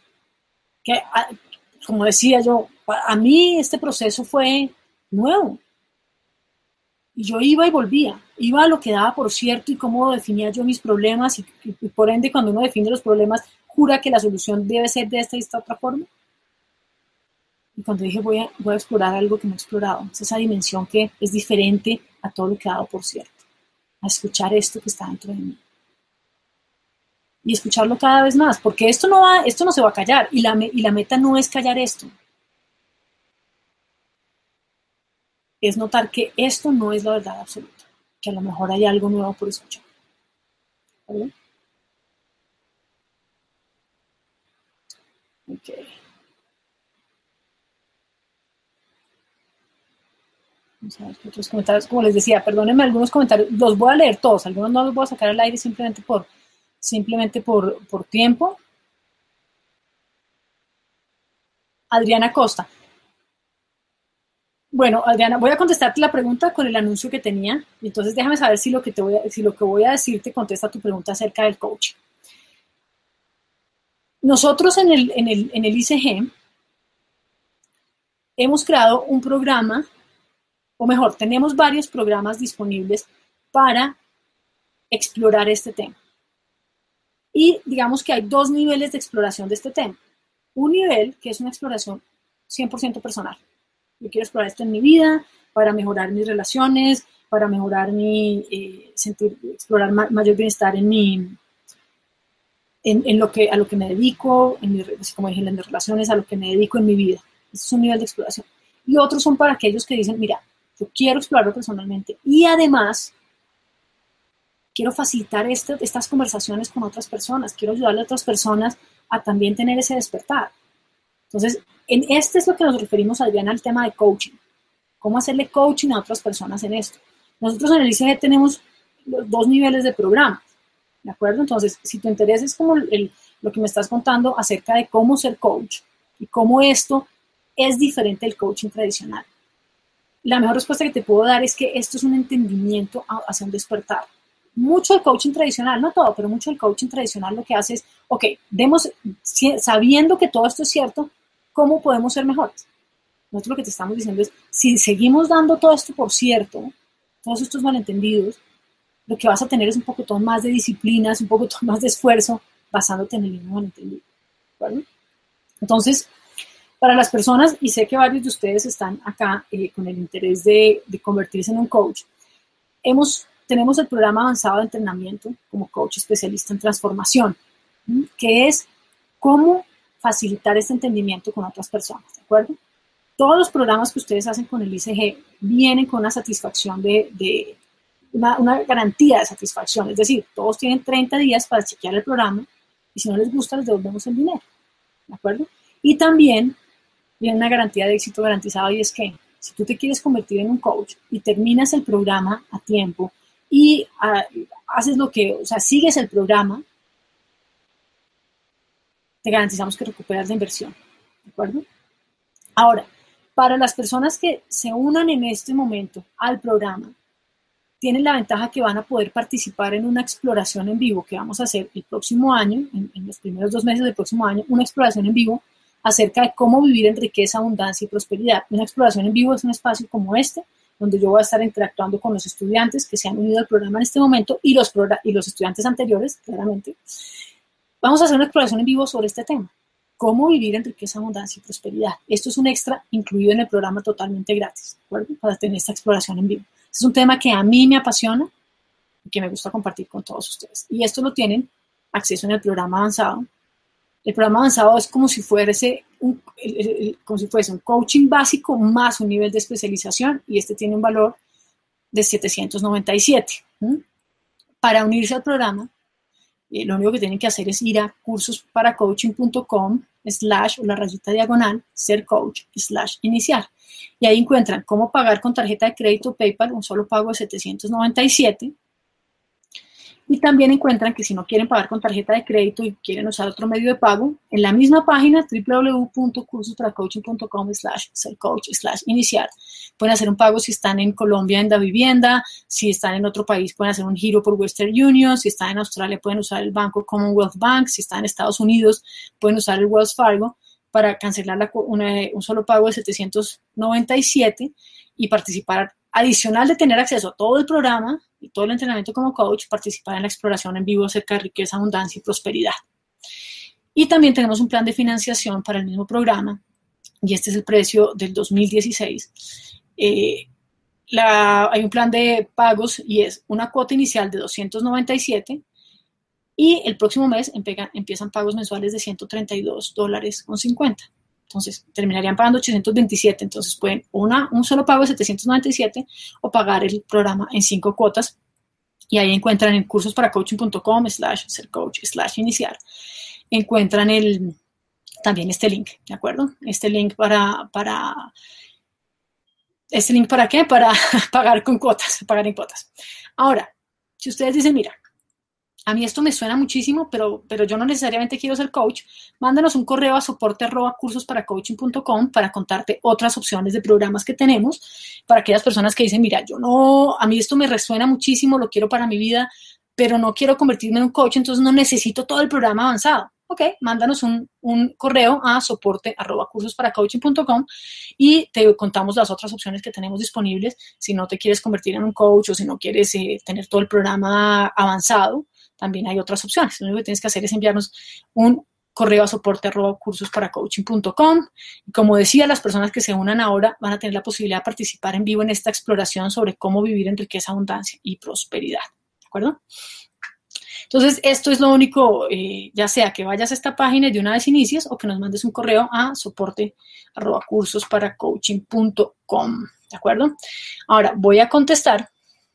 como decía yo, a mí este proceso fue nuevo. Y yo iba y volvía, iba a lo que daba por cierto y cómo definía yo mis problemas y por ende cuando uno define los problemas jura que la solución debe ser de esta y esta otra forma. Y cuando dije voy a explorar algo que no he explorado, es esa dimensión que es diferente a todo lo que he dado por cierto, a escuchar esto que está dentro de mí. Y escucharlo cada vez más, porque esto no se va a callar y la meta no es callar esto. Es notar que esto no es la verdad absoluta, que a lo mejor hay algo nuevo por escuchar. ¿Vale? Ok. Vamos a ver qué otros comentarios. Como les decía, perdónenme algunos comentarios, los voy a leer todos, algunos no los voy a sacar al aire simplemente por tiempo. Adriana Costa. Bueno, Adriana, voy a contestarte la pregunta con el anuncio que tenía. Y entonces déjame saber si lo que voy a decir te contesta tu pregunta acerca del coaching. Nosotros en el ICG hemos creado un programa, o mejor, tenemos varios programas disponibles para explorar este tema. Y digamos que hay dos niveles de exploración de este tema. Un nivel que es una exploración 100% personal. Yo quiero explorar esto en mi vida para mejorar mis relaciones, para mejorar explorar mayor bienestar a lo que me dedico, como dije, en mis relaciones, a lo que me dedico en mi vida. Ese es un nivel de exploración. Y otros son para aquellos que dicen, mira, yo quiero explorarlo personalmente y además quiero facilitar estas conversaciones con otras personas, quiero ayudarle a otras personas a también tener ese despertar. Entonces, en este es lo que nos referimos, Adriana, al tema de coaching. ¿Cómo hacerle coaching a otras personas en esto? Nosotros en el ICG tenemos los dos niveles de programa, ¿de acuerdo? Entonces, si tu interés es como lo que me estás contando acerca de cómo ser coach y cómo esto es diferente del coaching tradicional, la mejor respuesta que te puedo dar es que esto es un entendimiento hacia un despertar. Mucho del coaching tradicional, no todo, pero mucho del coaching tradicional lo que hace es, ok, sabiendo que todo esto es cierto, ¿cómo podemos ser mejores? Nosotros lo que te estamos diciendo es, si seguimos dando todo esto por cierto, todos estos malentendidos, lo que vas a tener es un poco más de disciplinas, un poco más de esfuerzo, basándote en el mismo malentendido. ¿Vale? Entonces, para las personas, y sé que varios de ustedes están acá con el interés de convertirse en un coach, tenemos el programa avanzado de entrenamiento como coach especialista en transformación, que es cómo facilitar este entendimiento con otras personas, ¿de acuerdo? Todos los programas que ustedes hacen con el ICG vienen con una satisfacción una garantía de satisfacción, es decir, todos tienen 30 días para chequear el programa y si no les gusta les devolvemos el dinero, ¿de acuerdo? Y también viene una garantía de éxito garantizado y es que si tú te quieres convertir en un coach y terminas el programa a tiempo y haces sigues el programa, te garantizamos que recuperas la inversión, ¿de acuerdo? Ahora, para las personas que se unan en este momento al programa, tienen la ventaja que van a poder participar en una exploración en vivo que vamos a hacer el próximo año, en los primeros 2 meses del próximo año, una exploración en vivo acerca de cómo vivir en riqueza, abundancia y prosperidad. Una exploración en vivo es un espacio como este, donde yo voy a estar interactuando con los estudiantes que se han unido al programa en este momento y los estudiantes anteriores, claramente. Vamos a hacer una exploración en vivo sobre este tema. Cómo vivir en riqueza, abundancia y prosperidad. Esto es un extra incluido en el programa totalmente gratis, ¿de acuerdo? Para tener esta exploración en vivo. Es un tema que a mí me apasiona y que me gusta compartir con todos ustedes. Y esto lo tienen acceso en el programa avanzado. El programa avanzado es como si fuese un coaching básico más un nivel de especialización y este tiene un valor de 797. Para unirse al programa lo único que tienen que hacer es ir a cursosparacoaching.com/ o la rayita diagonal ser coach / iniciar. Y ahí encuentran cómo pagar con tarjeta de crédito PayPal, un solo pago de $797. Y también encuentran que si no quieren pagar con tarjeta de crédito y quieren usar otro medio de pago, en la misma página www.cursosparacoaching.com/ ser coach / iniciar. Pueden hacer un pago si están en Colombia en Davivienda, si están en otro país pueden hacer un giro por Western Union, si están en Australia pueden usar el banco Commonwealth Bank, si están en Estados Unidos pueden usar el Wells Fargo para cancelar un solo pago de $797 y participar. Adicional de tener acceso a todo el programa y todo el entrenamiento como coach, participar en la exploración en vivo acerca de riqueza, abundancia y prosperidad. Y también tenemos un plan de financiación para el mismo programa, y este es el precio del 2016. Hay un plan de pagos y es una cuota inicial de $297 y el próximo mes empiezan pagos mensuales de $132.50. Entonces, terminarían pagando $827. Entonces, pueden un solo pago de $797 o pagar el programa en 5 cuotas. Y ahí encuentran en cursosparacoaching.com/ ser coach / iniciar. Encuentran también este link, ¿de acuerdo? Este link para qué? Para pagar con cuotas, pagar en cuotas. Ahora, si ustedes dicen, mira, a mí esto me suena muchísimo, pero yo no necesariamente quiero ser coach, mándanos un correo a soporte@cursosparacoaching.com para contarte otras opciones de programas que tenemos para aquellas personas que dicen, mira, a mí esto me resuena muchísimo, lo quiero para mi vida, pero no quiero convertirme en un coach, entonces no necesito todo el programa avanzado. Ok, mándanos un correo a soporte@cursosparacoaching.com y te contamos las otras opciones que tenemos disponibles si no te quieres convertir en un coach o si no quieres tener todo el programa avanzado. También hay otras opciones. Lo único que tienes que hacer es enviarnos un correo a soporte@cursosparacoaching.com. Y como decía, las personas que se unan ahora van a tener la posibilidad de participar en vivo en esta exploración sobre cómo vivir en riqueza, abundancia y prosperidad. ¿De acuerdo? Entonces, esto es lo único, ya sea que vayas a esta página y de una vez inicies o que nos mandes un correo a soporte@cursosparacoaching.com. ¿De acuerdo? Ahora, voy a contestar.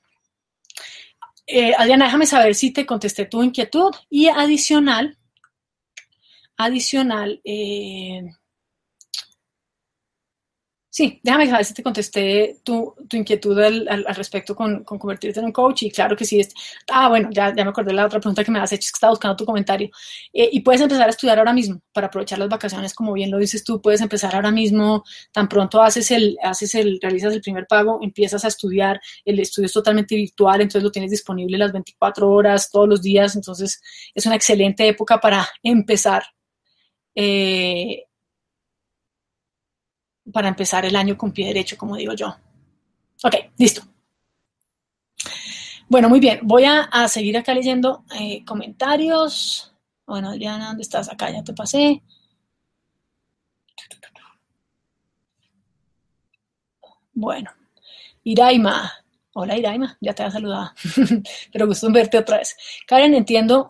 Adriana, déjame saber si te contesté tu inquietud y adicional, sí, déjame saber si te contesté tu inquietud al respecto con convertirte en un coach. Y claro que sí. Bueno, ya me acordé de la otra pregunta que me has hecho, es que estaba buscando tu comentario. Y puedes empezar a estudiar ahora mismo para aprovechar las vacaciones, como bien lo dices tú. Puedes empezar ahora mismo, tan pronto realizas el primer pago, empiezas a estudiar. El estudio es totalmente virtual, entonces lo tienes disponible las 24 horas, todos los días. Entonces es una excelente época para empezar el año con pie derecho, como digo yo. Ok, listo. Bueno, muy bien. Voy a seguir acá leyendo comentarios. Bueno, Adriana, ¿dónde estás? Acá ya te pasé. Bueno, Iraima. Hola, Iraima, ya te había saludado. Pero gusto en verte otra vez. Karen, entiendo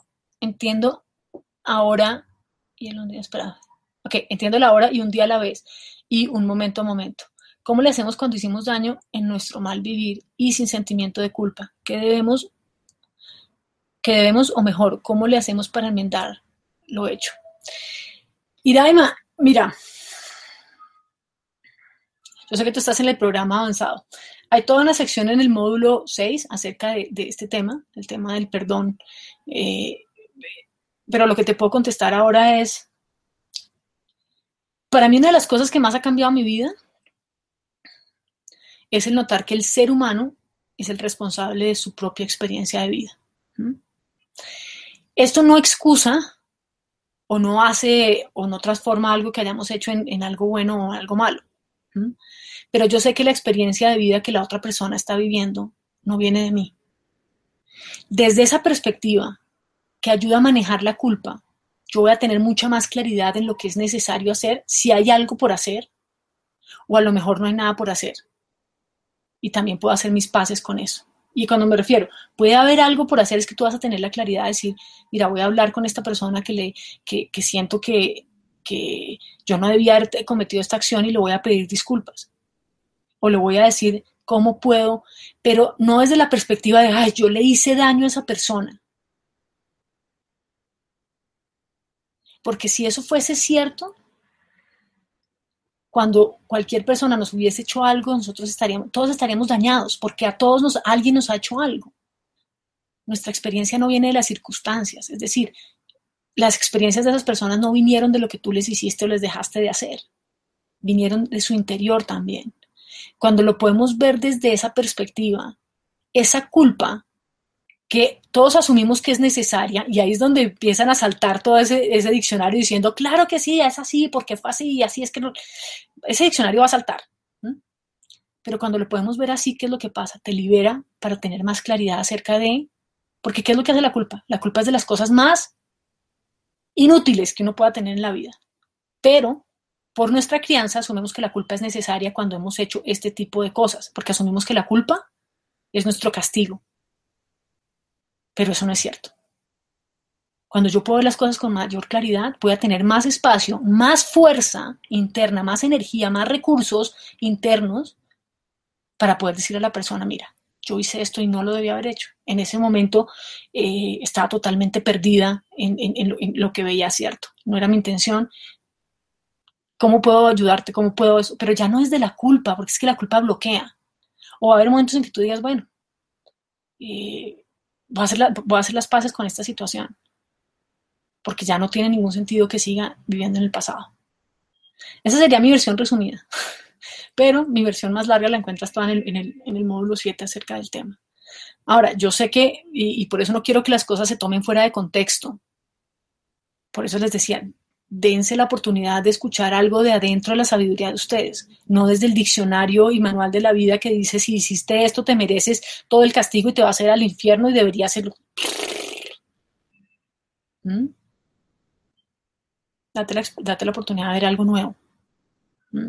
ahora y el un día, espera. Ok, entiendo la hora y un día a la vez y un momento a momento. ¿Cómo le hacemos cuando hicimos daño en nuestro mal vivir y sin sentimiento de culpa? ¿Qué debemos o mejor, cómo le hacemos para enmendar lo hecho? Iraima, mira, yo sé que tú estás en el programa avanzado. Hay toda una sección en el módulo 6 acerca de este tema, el tema del perdón. Pero lo que te puedo contestar ahora es, para mí una de las cosas que más ha cambiado mi vida es el notar que el ser humano es el responsable de su propia experiencia de vida. Esto no excusa o no hace o no transforma algo que hayamos hecho en algo bueno o algo malo. Pero yo sé que la experiencia de vida que la otra persona está viviendo no viene de mí. Desde esa perspectiva, que ayuda a manejar la culpa, yo voy a tener mucha más claridad en lo que es necesario hacer, si hay algo por hacer, o a lo mejor no hay nada por hacer. Y también puedo hacer mis paces con eso. Y cuando me refiero, puede haber algo por hacer, es que tú vas a tener la claridad de decir, mira, voy a hablar con esta persona que siento que yo no debía haber cometido esta acción y le voy a pedir disculpas. O le voy a decir cómo puedo, pero no desde la perspectiva de, ay, yo le hice daño a esa persona. Porque si eso fuese cierto, cuando cualquier persona nos hubiese hecho algo, todos estaríamos dañados, porque a todos alguien nos ha hecho algo. Nuestra experiencia no viene de las circunstancias, es decir, las experiencias de esas personas no vinieron de lo que tú les hiciste o les dejaste de hacer, vinieron de su interior también. Cuando lo podemos ver desde esa perspectiva, esa culpa que todos asumimos que es necesaria, y ahí es donde empiezan a saltar todo ese diccionario diciendo, claro que sí, es así, porque fue así, y así es que no. Ese diccionario va a saltar. Pero cuando lo podemos ver así, ¿qué es lo que pasa? Te libera para tener más claridad acerca de, porque ¿qué es lo que hace la culpa? La culpa es de las cosas más inútiles que uno pueda tener en la vida. Pero por nuestra crianza asumimos que la culpa es necesaria cuando hemos hecho este tipo de cosas, porque asumimos que la culpa es nuestro castigo. Pero eso no es cierto. Cuando yo puedo ver las cosas con mayor claridad, voy a tener más espacio, más fuerza interna, más energía, más recursos internos para poder decirle a la persona, mira, yo hice esto y no lo debía haber hecho. En ese momento estaba totalmente perdida en lo que veía cierto. No era mi intención. ¿Cómo puedo ayudarte? ¿Cómo puedo eso? Pero ya no es de la culpa, porque es que la culpa bloquea. O va a haber momentos en que tú digas, bueno, voy a hacer las paces con esta situación, porque ya no tiene ningún sentido que siga viviendo en el pasado. Esa sería mi versión resumida, pero mi versión más larga la encuentras toda en el módulo 7 acerca del tema. Ahora, yo sé que, y por eso no quiero que las cosas se tomen fuera de contexto, por eso les decía, dense la oportunidad de escuchar algo de adentro de la sabiduría de ustedes, no desde el diccionario y manual de la vida que dice, si hiciste esto te mereces todo el castigo y te vas a ir al infierno y deberías hacerlo. ¿Mm? Date la oportunidad de ver algo nuevo. ¿Mm?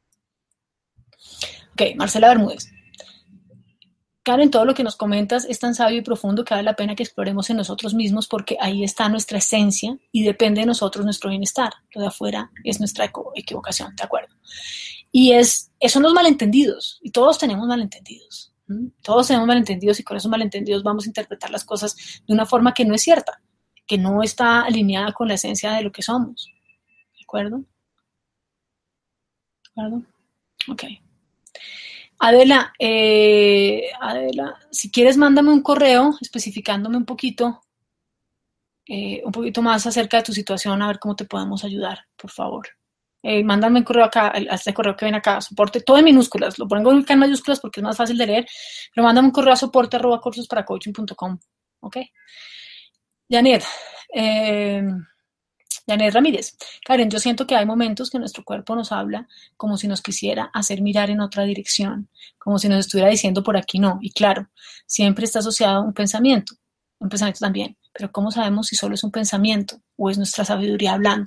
Ok, Marcela Bermúdez. Karen, todo lo que nos comentas es tan sabio y profundo que vale la pena que exploremos en nosotros mismos porque ahí está nuestra esencia y depende de nosotros nuestro bienestar. Lo de afuera es nuestra equivocación, ¿de acuerdo? Y son los malentendidos, y todos tenemos malentendidos. Todos tenemos malentendidos y con esos malentendidos vamos a interpretar las cosas de una forma que no es cierta, que no está alineada con la esencia de lo que somos. ¿De acuerdo? ¿De acuerdo? Ok. Adela, si quieres mándame un correo especificándome un poquito más acerca de tu situación, a ver cómo te podemos ayudar, por favor. Mándame un correo acá, a este correo que ven acá, soporte, todo en minúsculas, lo pongo acá en mayúsculas porque es más fácil de leer, pero mándame un correo a soporte@cursosparacoaching.com, ¿ok? Janet, Janet Ramírez. Karen, yo siento que hay momentos que nuestro cuerpo nos habla como si nos quisiera hacer mirar en otra dirección, como si nos estuviera diciendo por aquí no. Y claro, siempre está asociado a un pensamiento también. Pero ¿cómo sabemos si solo es un pensamiento o es nuestra sabiduría hablando?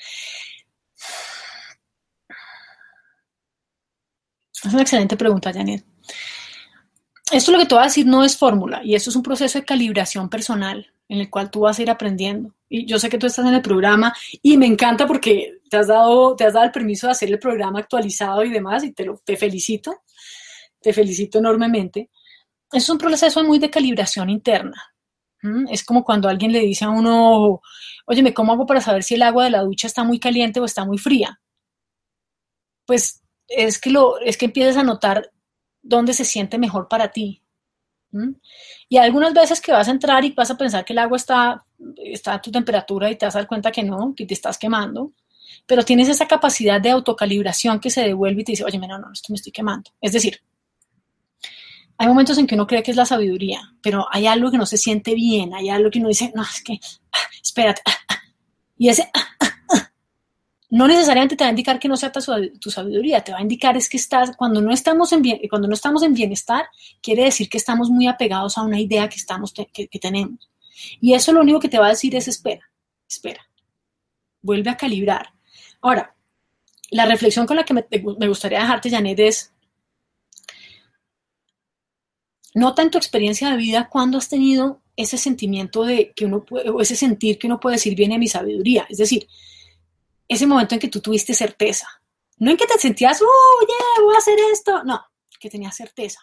Es una excelente pregunta, Janet. Esto lo que te voy a decir no es fórmula y esto es un proceso de calibración personal en el cual tú vas a ir aprendiendo. Y yo sé que tú estás en el programa y me encanta porque te has dado el permiso de hacer el programa actualizado y demás y te felicito enormemente. Es un proceso muy de calibración interna. Es como cuando alguien le dice a uno, oye, ¿cómo hago para saber si el agua de la ducha está muy caliente o está muy fría? Pues es que empiezas a notar dónde se siente mejor para ti. Y algunas veces que vas a entrar y vas a pensar que el agua está a tu temperatura y te vas a dar cuenta que no, que te estás quemando, pero tienes esa capacidad de autocalibración que se devuelve y te dice, oye, no, esto me estoy quemando. Es decir, hay momentos en que uno cree que es la sabiduría, pero hay algo que no se siente bien, hay algo que uno dice, no, es que, espérate, y ese no necesariamente te va a indicar que no sea tu sabiduría, te va a indicar es que cuando no estamos en bienestar, quiere decir que estamos muy apegados a una idea que tenemos. Y eso lo único que te va a decir es espera, vuelve a calibrar. Ahora, la reflexión con la que me gustaría dejarte, Janet, es nota en tu experiencia de vida cuando has tenido ese sentimiento o ese sentir que uno puede decir viene de mi sabiduría. Es decir, ese momento en que tú tuviste certeza. No en que te sentías, voy a hacer esto. No, que tenías certeza.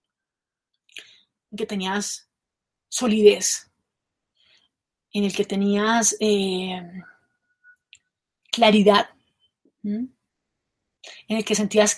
En que tenías solidez. En el que tenías claridad, ¿m? En el que sentías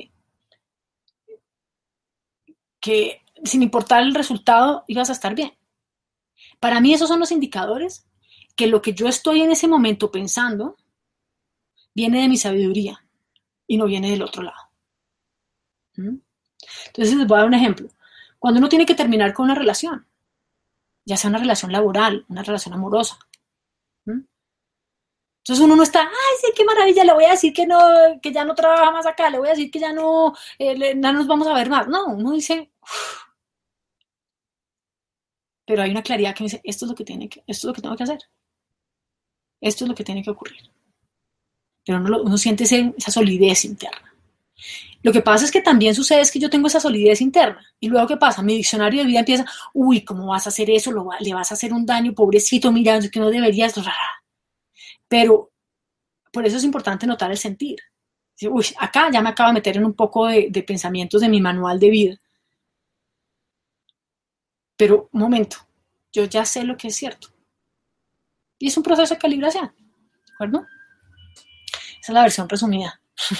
que sin importar el resultado ibas a estar bien. Para mí esos son los indicadores que lo que yo estoy en ese momento pensando viene de mi sabiduría y no viene del otro lado. ¿Mm? Entonces les voy a dar un ejemplo. Cuando uno tiene que terminar con una relación, ya sea una relación laboral, una relación amorosa, ¿Mm? Entonces uno no está, ay, sí, qué maravilla, le voy a decir que no, que ya no trabaja más acá, le voy a decir que ya no, no nos vamos a ver más. No, uno dice, uff, pero hay una claridad que dice, esto es lo que esto es lo que tengo que hacer, esto es lo que tiene que ocurrir. Pero uno siente esa solidez interna. Lo que pasa es que también sucede es que yo tengo esa solidez interna. Y luego, ¿qué pasa? Mi diccionario de vida empieza, uy, ¿cómo vas a hacer eso? Le vas a hacer un daño, pobrecito, mira, que no deberías. Pero por eso es importante notar el sentir. Uy, acá ya me acabo de meter en un poco de pensamientos de mi manual de vida. Pero, un momento, yo ya sé lo que es cierto. Y es un proceso de calibración, ¿de acuerdo? Esa es la versión resumida.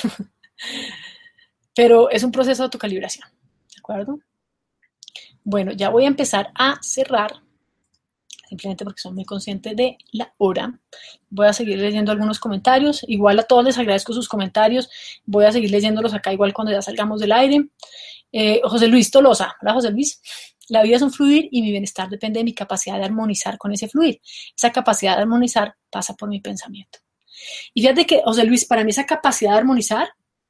Pero es un proceso de autocalibración, ¿de acuerdo? Bueno, ya voy a empezar a cerrar, simplemente porque soy muy consciente de la hora. Voy a seguir leyendo algunos comentarios. Igual a todos les agradezco sus comentarios. Voy a seguir leyéndolos acá igual cuando ya salgamos del aire. José Luis Tolosa. Hola, José Luis. La vida es un fluir y mi bienestar depende de mi capacidad de armonizar con ese fluir. Esa capacidad de armonizar pasa por mi pensamiento. Y fíjate que, José Luis, para mí esa capacidad de armonizar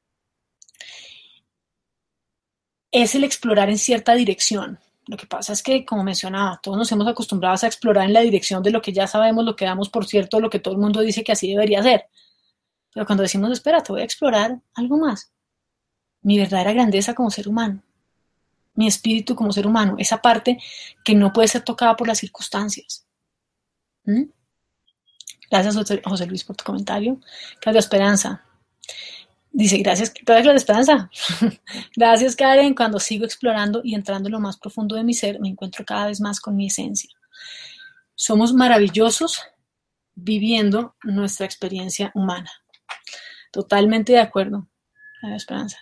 es el explorar en cierta dirección. Lo que pasa es que, como mencionaba, todos nos hemos acostumbrado a explorar en la dirección de lo que ya sabemos, lo que damos por cierto, lo que todo el mundo dice que así debería ser. Pero cuando decimos, espera, te voy a explorar algo más, mi verdadera grandeza como ser humano, mi espíritu como ser humano, esa parte que no puede ser tocada por las circunstancias. ¿Mm? Gracias, José Luis, por tu comentario. Claudia Esperanza dice, gracias, Claudia Esperanza. Gracias, Karen. Cuando sigo explorando y entrando en lo más profundo de mi ser, me encuentro cada vez más con mi esencia. Somos maravillosos viviendo nuestra experiencia humana. Totalmente de acuerdo, Claudia Esperanza.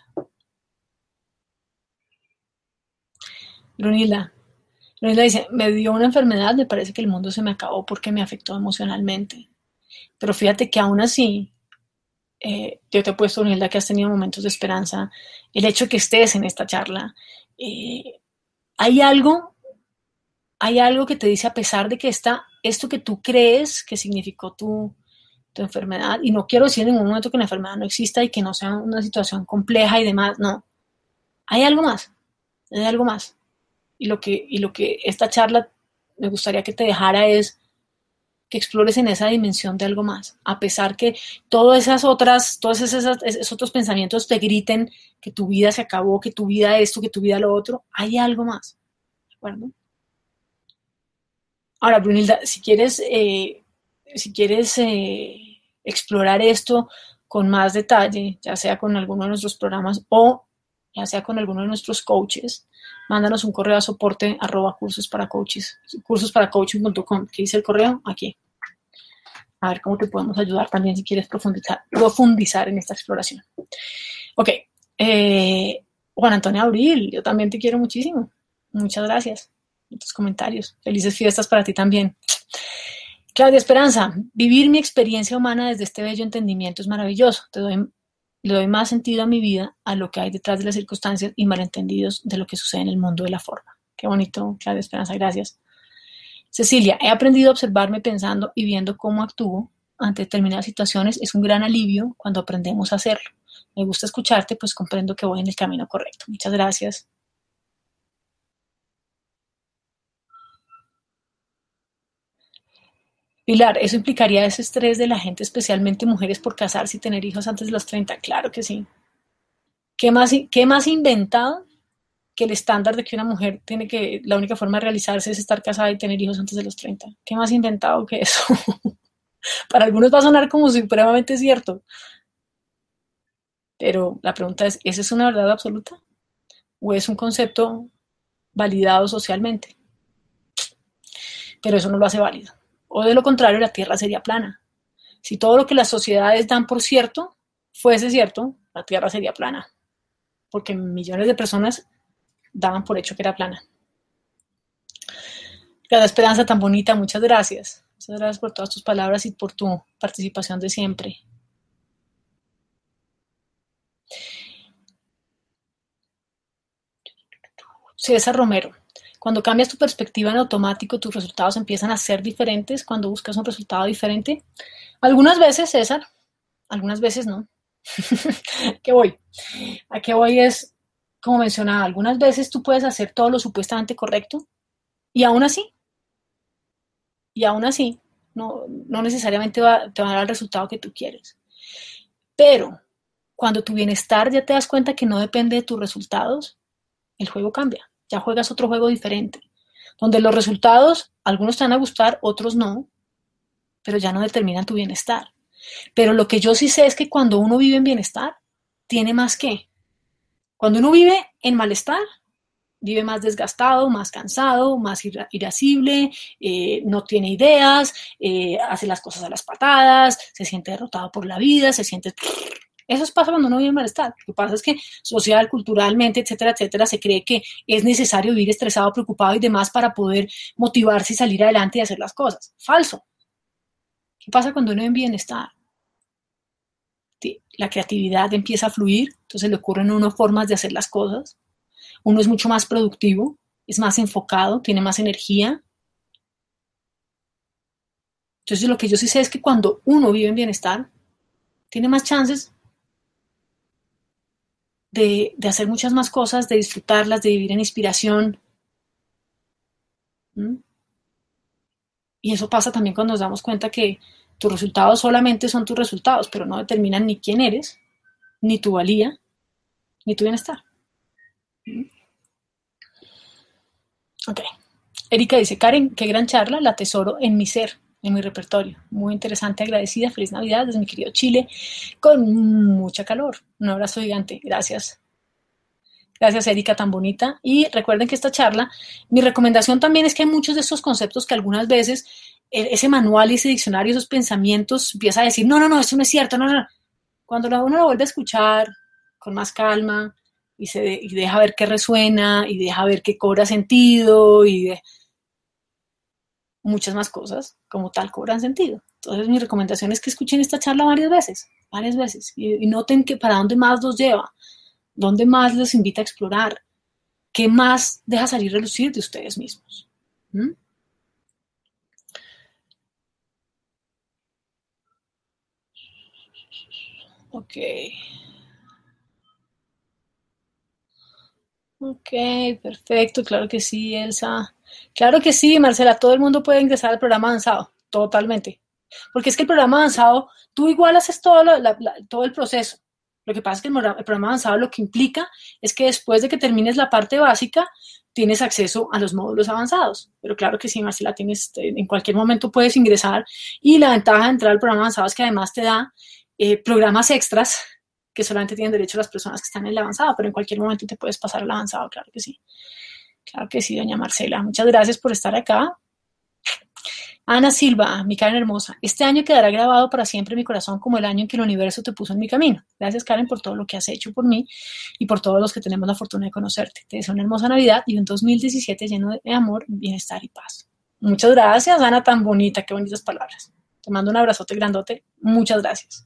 Brunilda dice, me dio una enfermedad, me parece que el mundo se me acabó porque me afectó emocionalmente. Pero fíjate que aún así, yo te he puesto, Brunilda, que has tenido momentos de esperanza. El hecho de que estés en esta charla, hay algo que te dice, a pesar de que esto que tú crees que significó tu enfermedad, y no quiero decir en ningún momento que la enfermedad no exista y que no sea una situación compleja y demás, no. Hay algo más, hay algo más. Y lo que esta charla me gustaría que te dejara es que explores en esa dimensión de algo más, a pesar que todos esos otros pensamientos te griten que tu vida se acabó, que tu vida esto, que tu vida lo otro, hay algo más, ¿de acuerdo? Ahora, Brunilda, si quieres explorar esto con más detalle, ya sea con alguno de nuestros programas o ya sea con alguno de nuestros coaches, mándanos un correo a soporte @cursosparacoaching.com. ¿Qué dice el correo? Aquí. A ver cómo te podemos ayudar también si quieres profundizar en esta exploración. Ok. Juan Antonio Abril, yo también te quiero muchísimo. Muchas gracias por tus comentarios. Felices fiestas para ti también. Claudia Esperanza, vivir mi experiencia humana desde este bello entendimiento es maravilloso. Le doy más sentido a mi vida, a lo que hay detrás de las circunstancias y malentendidos de lo que sucede en el mundo de la forma. Qué bonito, Claudia Esperanza, gracias. Cecilia, he aprendido a observarme pensando y viendo cómo actúo ante determinadas situaciones. Es un gran alivio cuando aprendemos a hacerlo. Me gusta escucharte, pues comprendo que voy en el camino correcto. Muchas gracias. Pilar, ¿eso implicaría ese estrés de la gente, especialmente mujeres, por casarse y tener hijos antes de los 30? Claro que sí. Qué más inventado que el estándar de que una mujer la única forma de realizarse es estar casada y tener hijos antes de los 30? ¿Qué más inventado que eso? Para algunos va a sonar como supremamente cierto, pero la pregunta es, ¿esa es una verdad absoluta? ¿O es un concepto validado socialmente? Pero eso no lo hace válido. O de lo contrario, la Tierra sería plana. Si todo lo que las sociedades dan por cierto fuese cierto, la Tierra sería plana, porque millones de personas daban por hecho que era plana. Cada esperanza tan bonita, muchas gracias. Muchas gracias por todas tus palabras y por tu participación de siempre. César Romero. Cuando cambias tu perspectiva en automático, tus resultados empiezan a ser diferentes cuando buscas un resultado diferente. Algunas veces, César, algunas veces no. ¿A qué voy? ¿A qué voy? Es, como mencionaba, algunas veces tú puedes hacer todo lo supuestamente correcto y aún así, no necesariamente te va a dar el resultado que tú quieres. Pero cuando tu bienestar ya te das cuenta que no depende de tus resultados, el juego cambia. Ya juegas otro juego diferente, donde los resultados, algunos te van a gustar, otros no, pero ya no determinan tu bienestar. Pero lo que yo sí sé es que cuando uno vive en bienestar, tiene más que. Cuando uno vive en malestar, vive más desgastado, más cansado, más irascible, no tiene ideas, hace las cosas a las patadas, se siente derrotado por la vida, se siente... Eso pasa cuando uno vive en malestar. Lo que pasa es que social, culturalmente, etcétera, etcétera, se cree que es necesario vivir estresado, preocupado y demás para poder motivarse y salir adelante y hacer las cosas. Falso. ¿Qué pasa cuando uno vive en bienestar? La creatividad empieza a fluir, entonces le ocurren a uno formas de hacer las cosas. Uno es mucho más productivo, es más enfocado, tiene más energía. Entonces lo que yo sí sé es que cuando uno vive en bienestar, tiene más chances de hacer muchas más cosas, de disfrutarlas, de vivir en inspiración. ¿Mm? Y eso pasa también cuando nos damos cuenta que tus resultados solamente son tus resultados, pero no determinan ni quién eres, ni tu valía, ni tu bienestar. ¿Mm? Ok. Erika dice, Karen, qué gran charla, la atesoro en mi ser, en mi repertorio. Muy interesante, agradecida, feliz Navidad desde mi querido Chile, con mucha calor. Un abrazo gigante, gracias. Gracias, Erika, tan bonita. Y recuerden que esta charla, mi recomendación también es que hay muchos de estos conceptos que algunas veces ese manual y ese diccionario, esos pensamientos, empieza a decir, no, eso no es cierto, no. Cuando uno lo vuelve a escuchar con más calma y deja ver qué resuena y deja ver qué cobra sentido muchas más cosas como tal cobran sentido. Entonces mi recomendación es que escuchen esta charla varias veces y noten que para dónde más los lleva, dónde más los invita a explorar, qué más deja salir a relucir de ustedes mismos. ¿Mm? Ok. Ok, perfecto, claro que sí, Elsa. Claro que sí, Marcela, todo el mundo puede ingresar al programa avanzado, totalmente. Porque es que el programa avanzado, tú igual haces todo el proceso. Lo que pasa es que el programa avanzado lo que implica es que después de que termines la parte básica, tienes acceso a los módulos avanzados. Pero claro que sí, Marcela, en cualquier momento puedes ingresar y la ventaja de entrar al programa avanzado es que además te da programas extras que solamente tienen derecho las personas que están en el avanzado, pero en cualquier momento te puedes pasar al avanzado, claro que sí. Claro que sí, doña Marcela. Muchas gracias por estar acá. Ana Silva, mi Karen hermosa, este año quedará grabado para siempre en mi corazón como el año en que el universo te puso en mi camino. Gracias, Karen, por todo lo que has hecho por mí y por todos los que tenemos la fortuna de conocerte. Te deseo una hermosa Navidad y un 2017 lleno de amor, bienestar y paz. Muchas gracias, Ana, tan bonita, qué bonitas palabras. Te mando un abrazote grandote. Muchas gracias.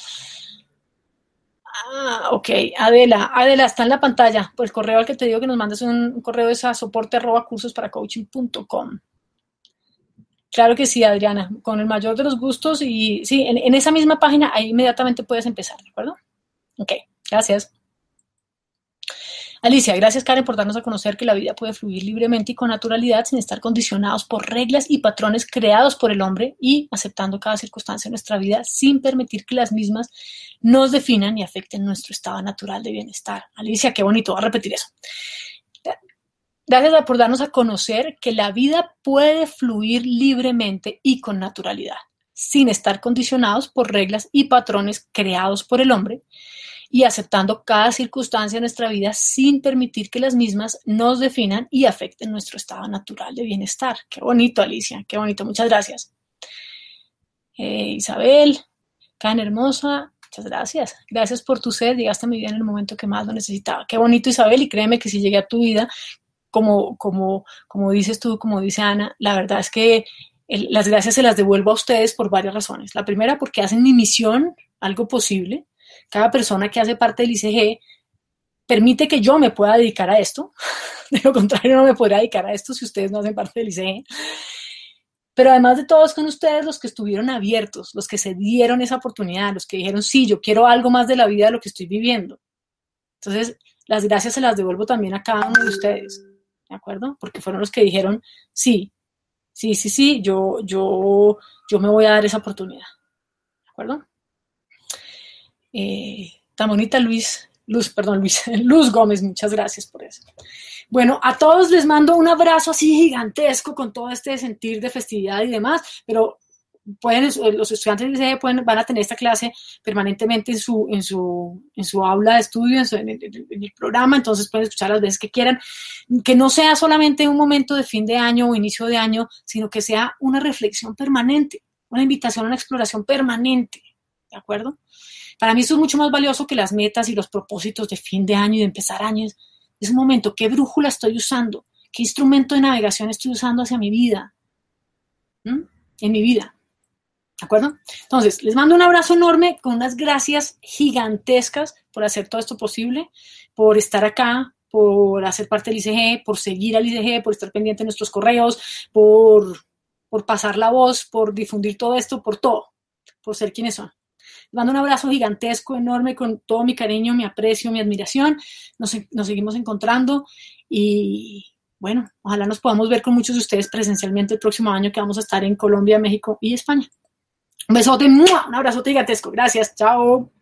Ok, Adela está en la pantalla. Pues el correo al que te digo que nos mandes un correo es a soporte@cursosparacoaching.com. Claro que sí, Adriana, con el mayor de los gustos y sí, en esa misma página ahí inmediatamente puedes empezar, ¿de acuerdo? Ok, gracias. Alicia, gracias Karen por darnos a conocer que la vida puede fluir libremente y con naturalidad sin estar condicionados por reglas y patrones creados por el hombre y aceptando cada circunstancia de nuestra vida sin permitir que las mismas nos definan y afecten nuestro estado natural de bienestar. Alicia, qué bonito, voy a repetir eso. Gracias por darnos a conocer que la vida puede fluir libremente y con naturalidad, sin estar condicionados por reglas y patrones creados por el hombre y aceptando cada circunstancia de nuestra vida sin permitir que las mismas nos definan y afecten nuestro estado natural de bienestar. Qué bonito, Alicia, qué bonito, muchas gracias. Isabel, Karen hermosa, muchas gracias. Gracias por tu ser, llegaste a mi vida en el momento que más lo necesitaba. Qué bonito, Isabel, y créeme que si llegué a tu vida, como dices tú, como dice Ana, la verdad es que las gracias se las devuelvo a ustedes por varias razones. La primera, porque hacen mi misión algo posible. Cada persona que hace parte del ICG permite que yo me pueda dedicar a esto. De lo contrario, no me podría dedicar a esto si ustedes no hacen parte del ICG. Pero además de todos, con ustedes los que estuvieron abiertos, los que se dieron esa oportunidad, los que dijeron, sí, yo quiero algo más de la vida de lo que estoy viviendo. Entonces, las gracias se las devuelvo también a cada uno de ustedes, ¿de acuerdo? Porque fueron los que dijeron, sí, yo me voy a dar esa oportunidad, ¿de acuerdo? Tan bonita Luz Gómez, muchas gracias por eso. Bueno, a todos les mando un abrazo así gigantesco con todo este sentir de festividad y demás, pero los estudiantes del ICG van a tener esta clase permanentemente en su aula de estudio, en el programa, entonces pueden escuchar las veces que quieran, que no sea solamente un momento de fin de año o inicio de año, sino que sea una reflexión permanente, una invitación a una exploración permanente, ¿de acuerdo? Para mí esto es mucho más valioso que las metas y los propósitos de fin de año y de empezar años. Es un momento, ¿qué brújula estoy usando? ¿Qué instrumento de navegación estoy usando hacia mi vida? En mi vida. ¿De acuerdo? Entonces, les mando un abrazo enorme con unas gracias gigantescas por hacer todo esto posible, por estar acá, por hacer parte del ICG, por seguir al ICG, por estar pendiente de nuestros correos, por pasar la voz, por difundir todo esto, por todo, por ser quienes son. Les mando un abrazo gigantesco, enorme, con todo mi cariño, mi aprecio, mi admiración. Nos seguimos encontrando y bueno, ojalá nos podamos ver con muchos de ustedes presencialmente el próximo año que vamos a estar en Colombia, México y España. Un besote, un abrazote gigantesco. Gracias, chao.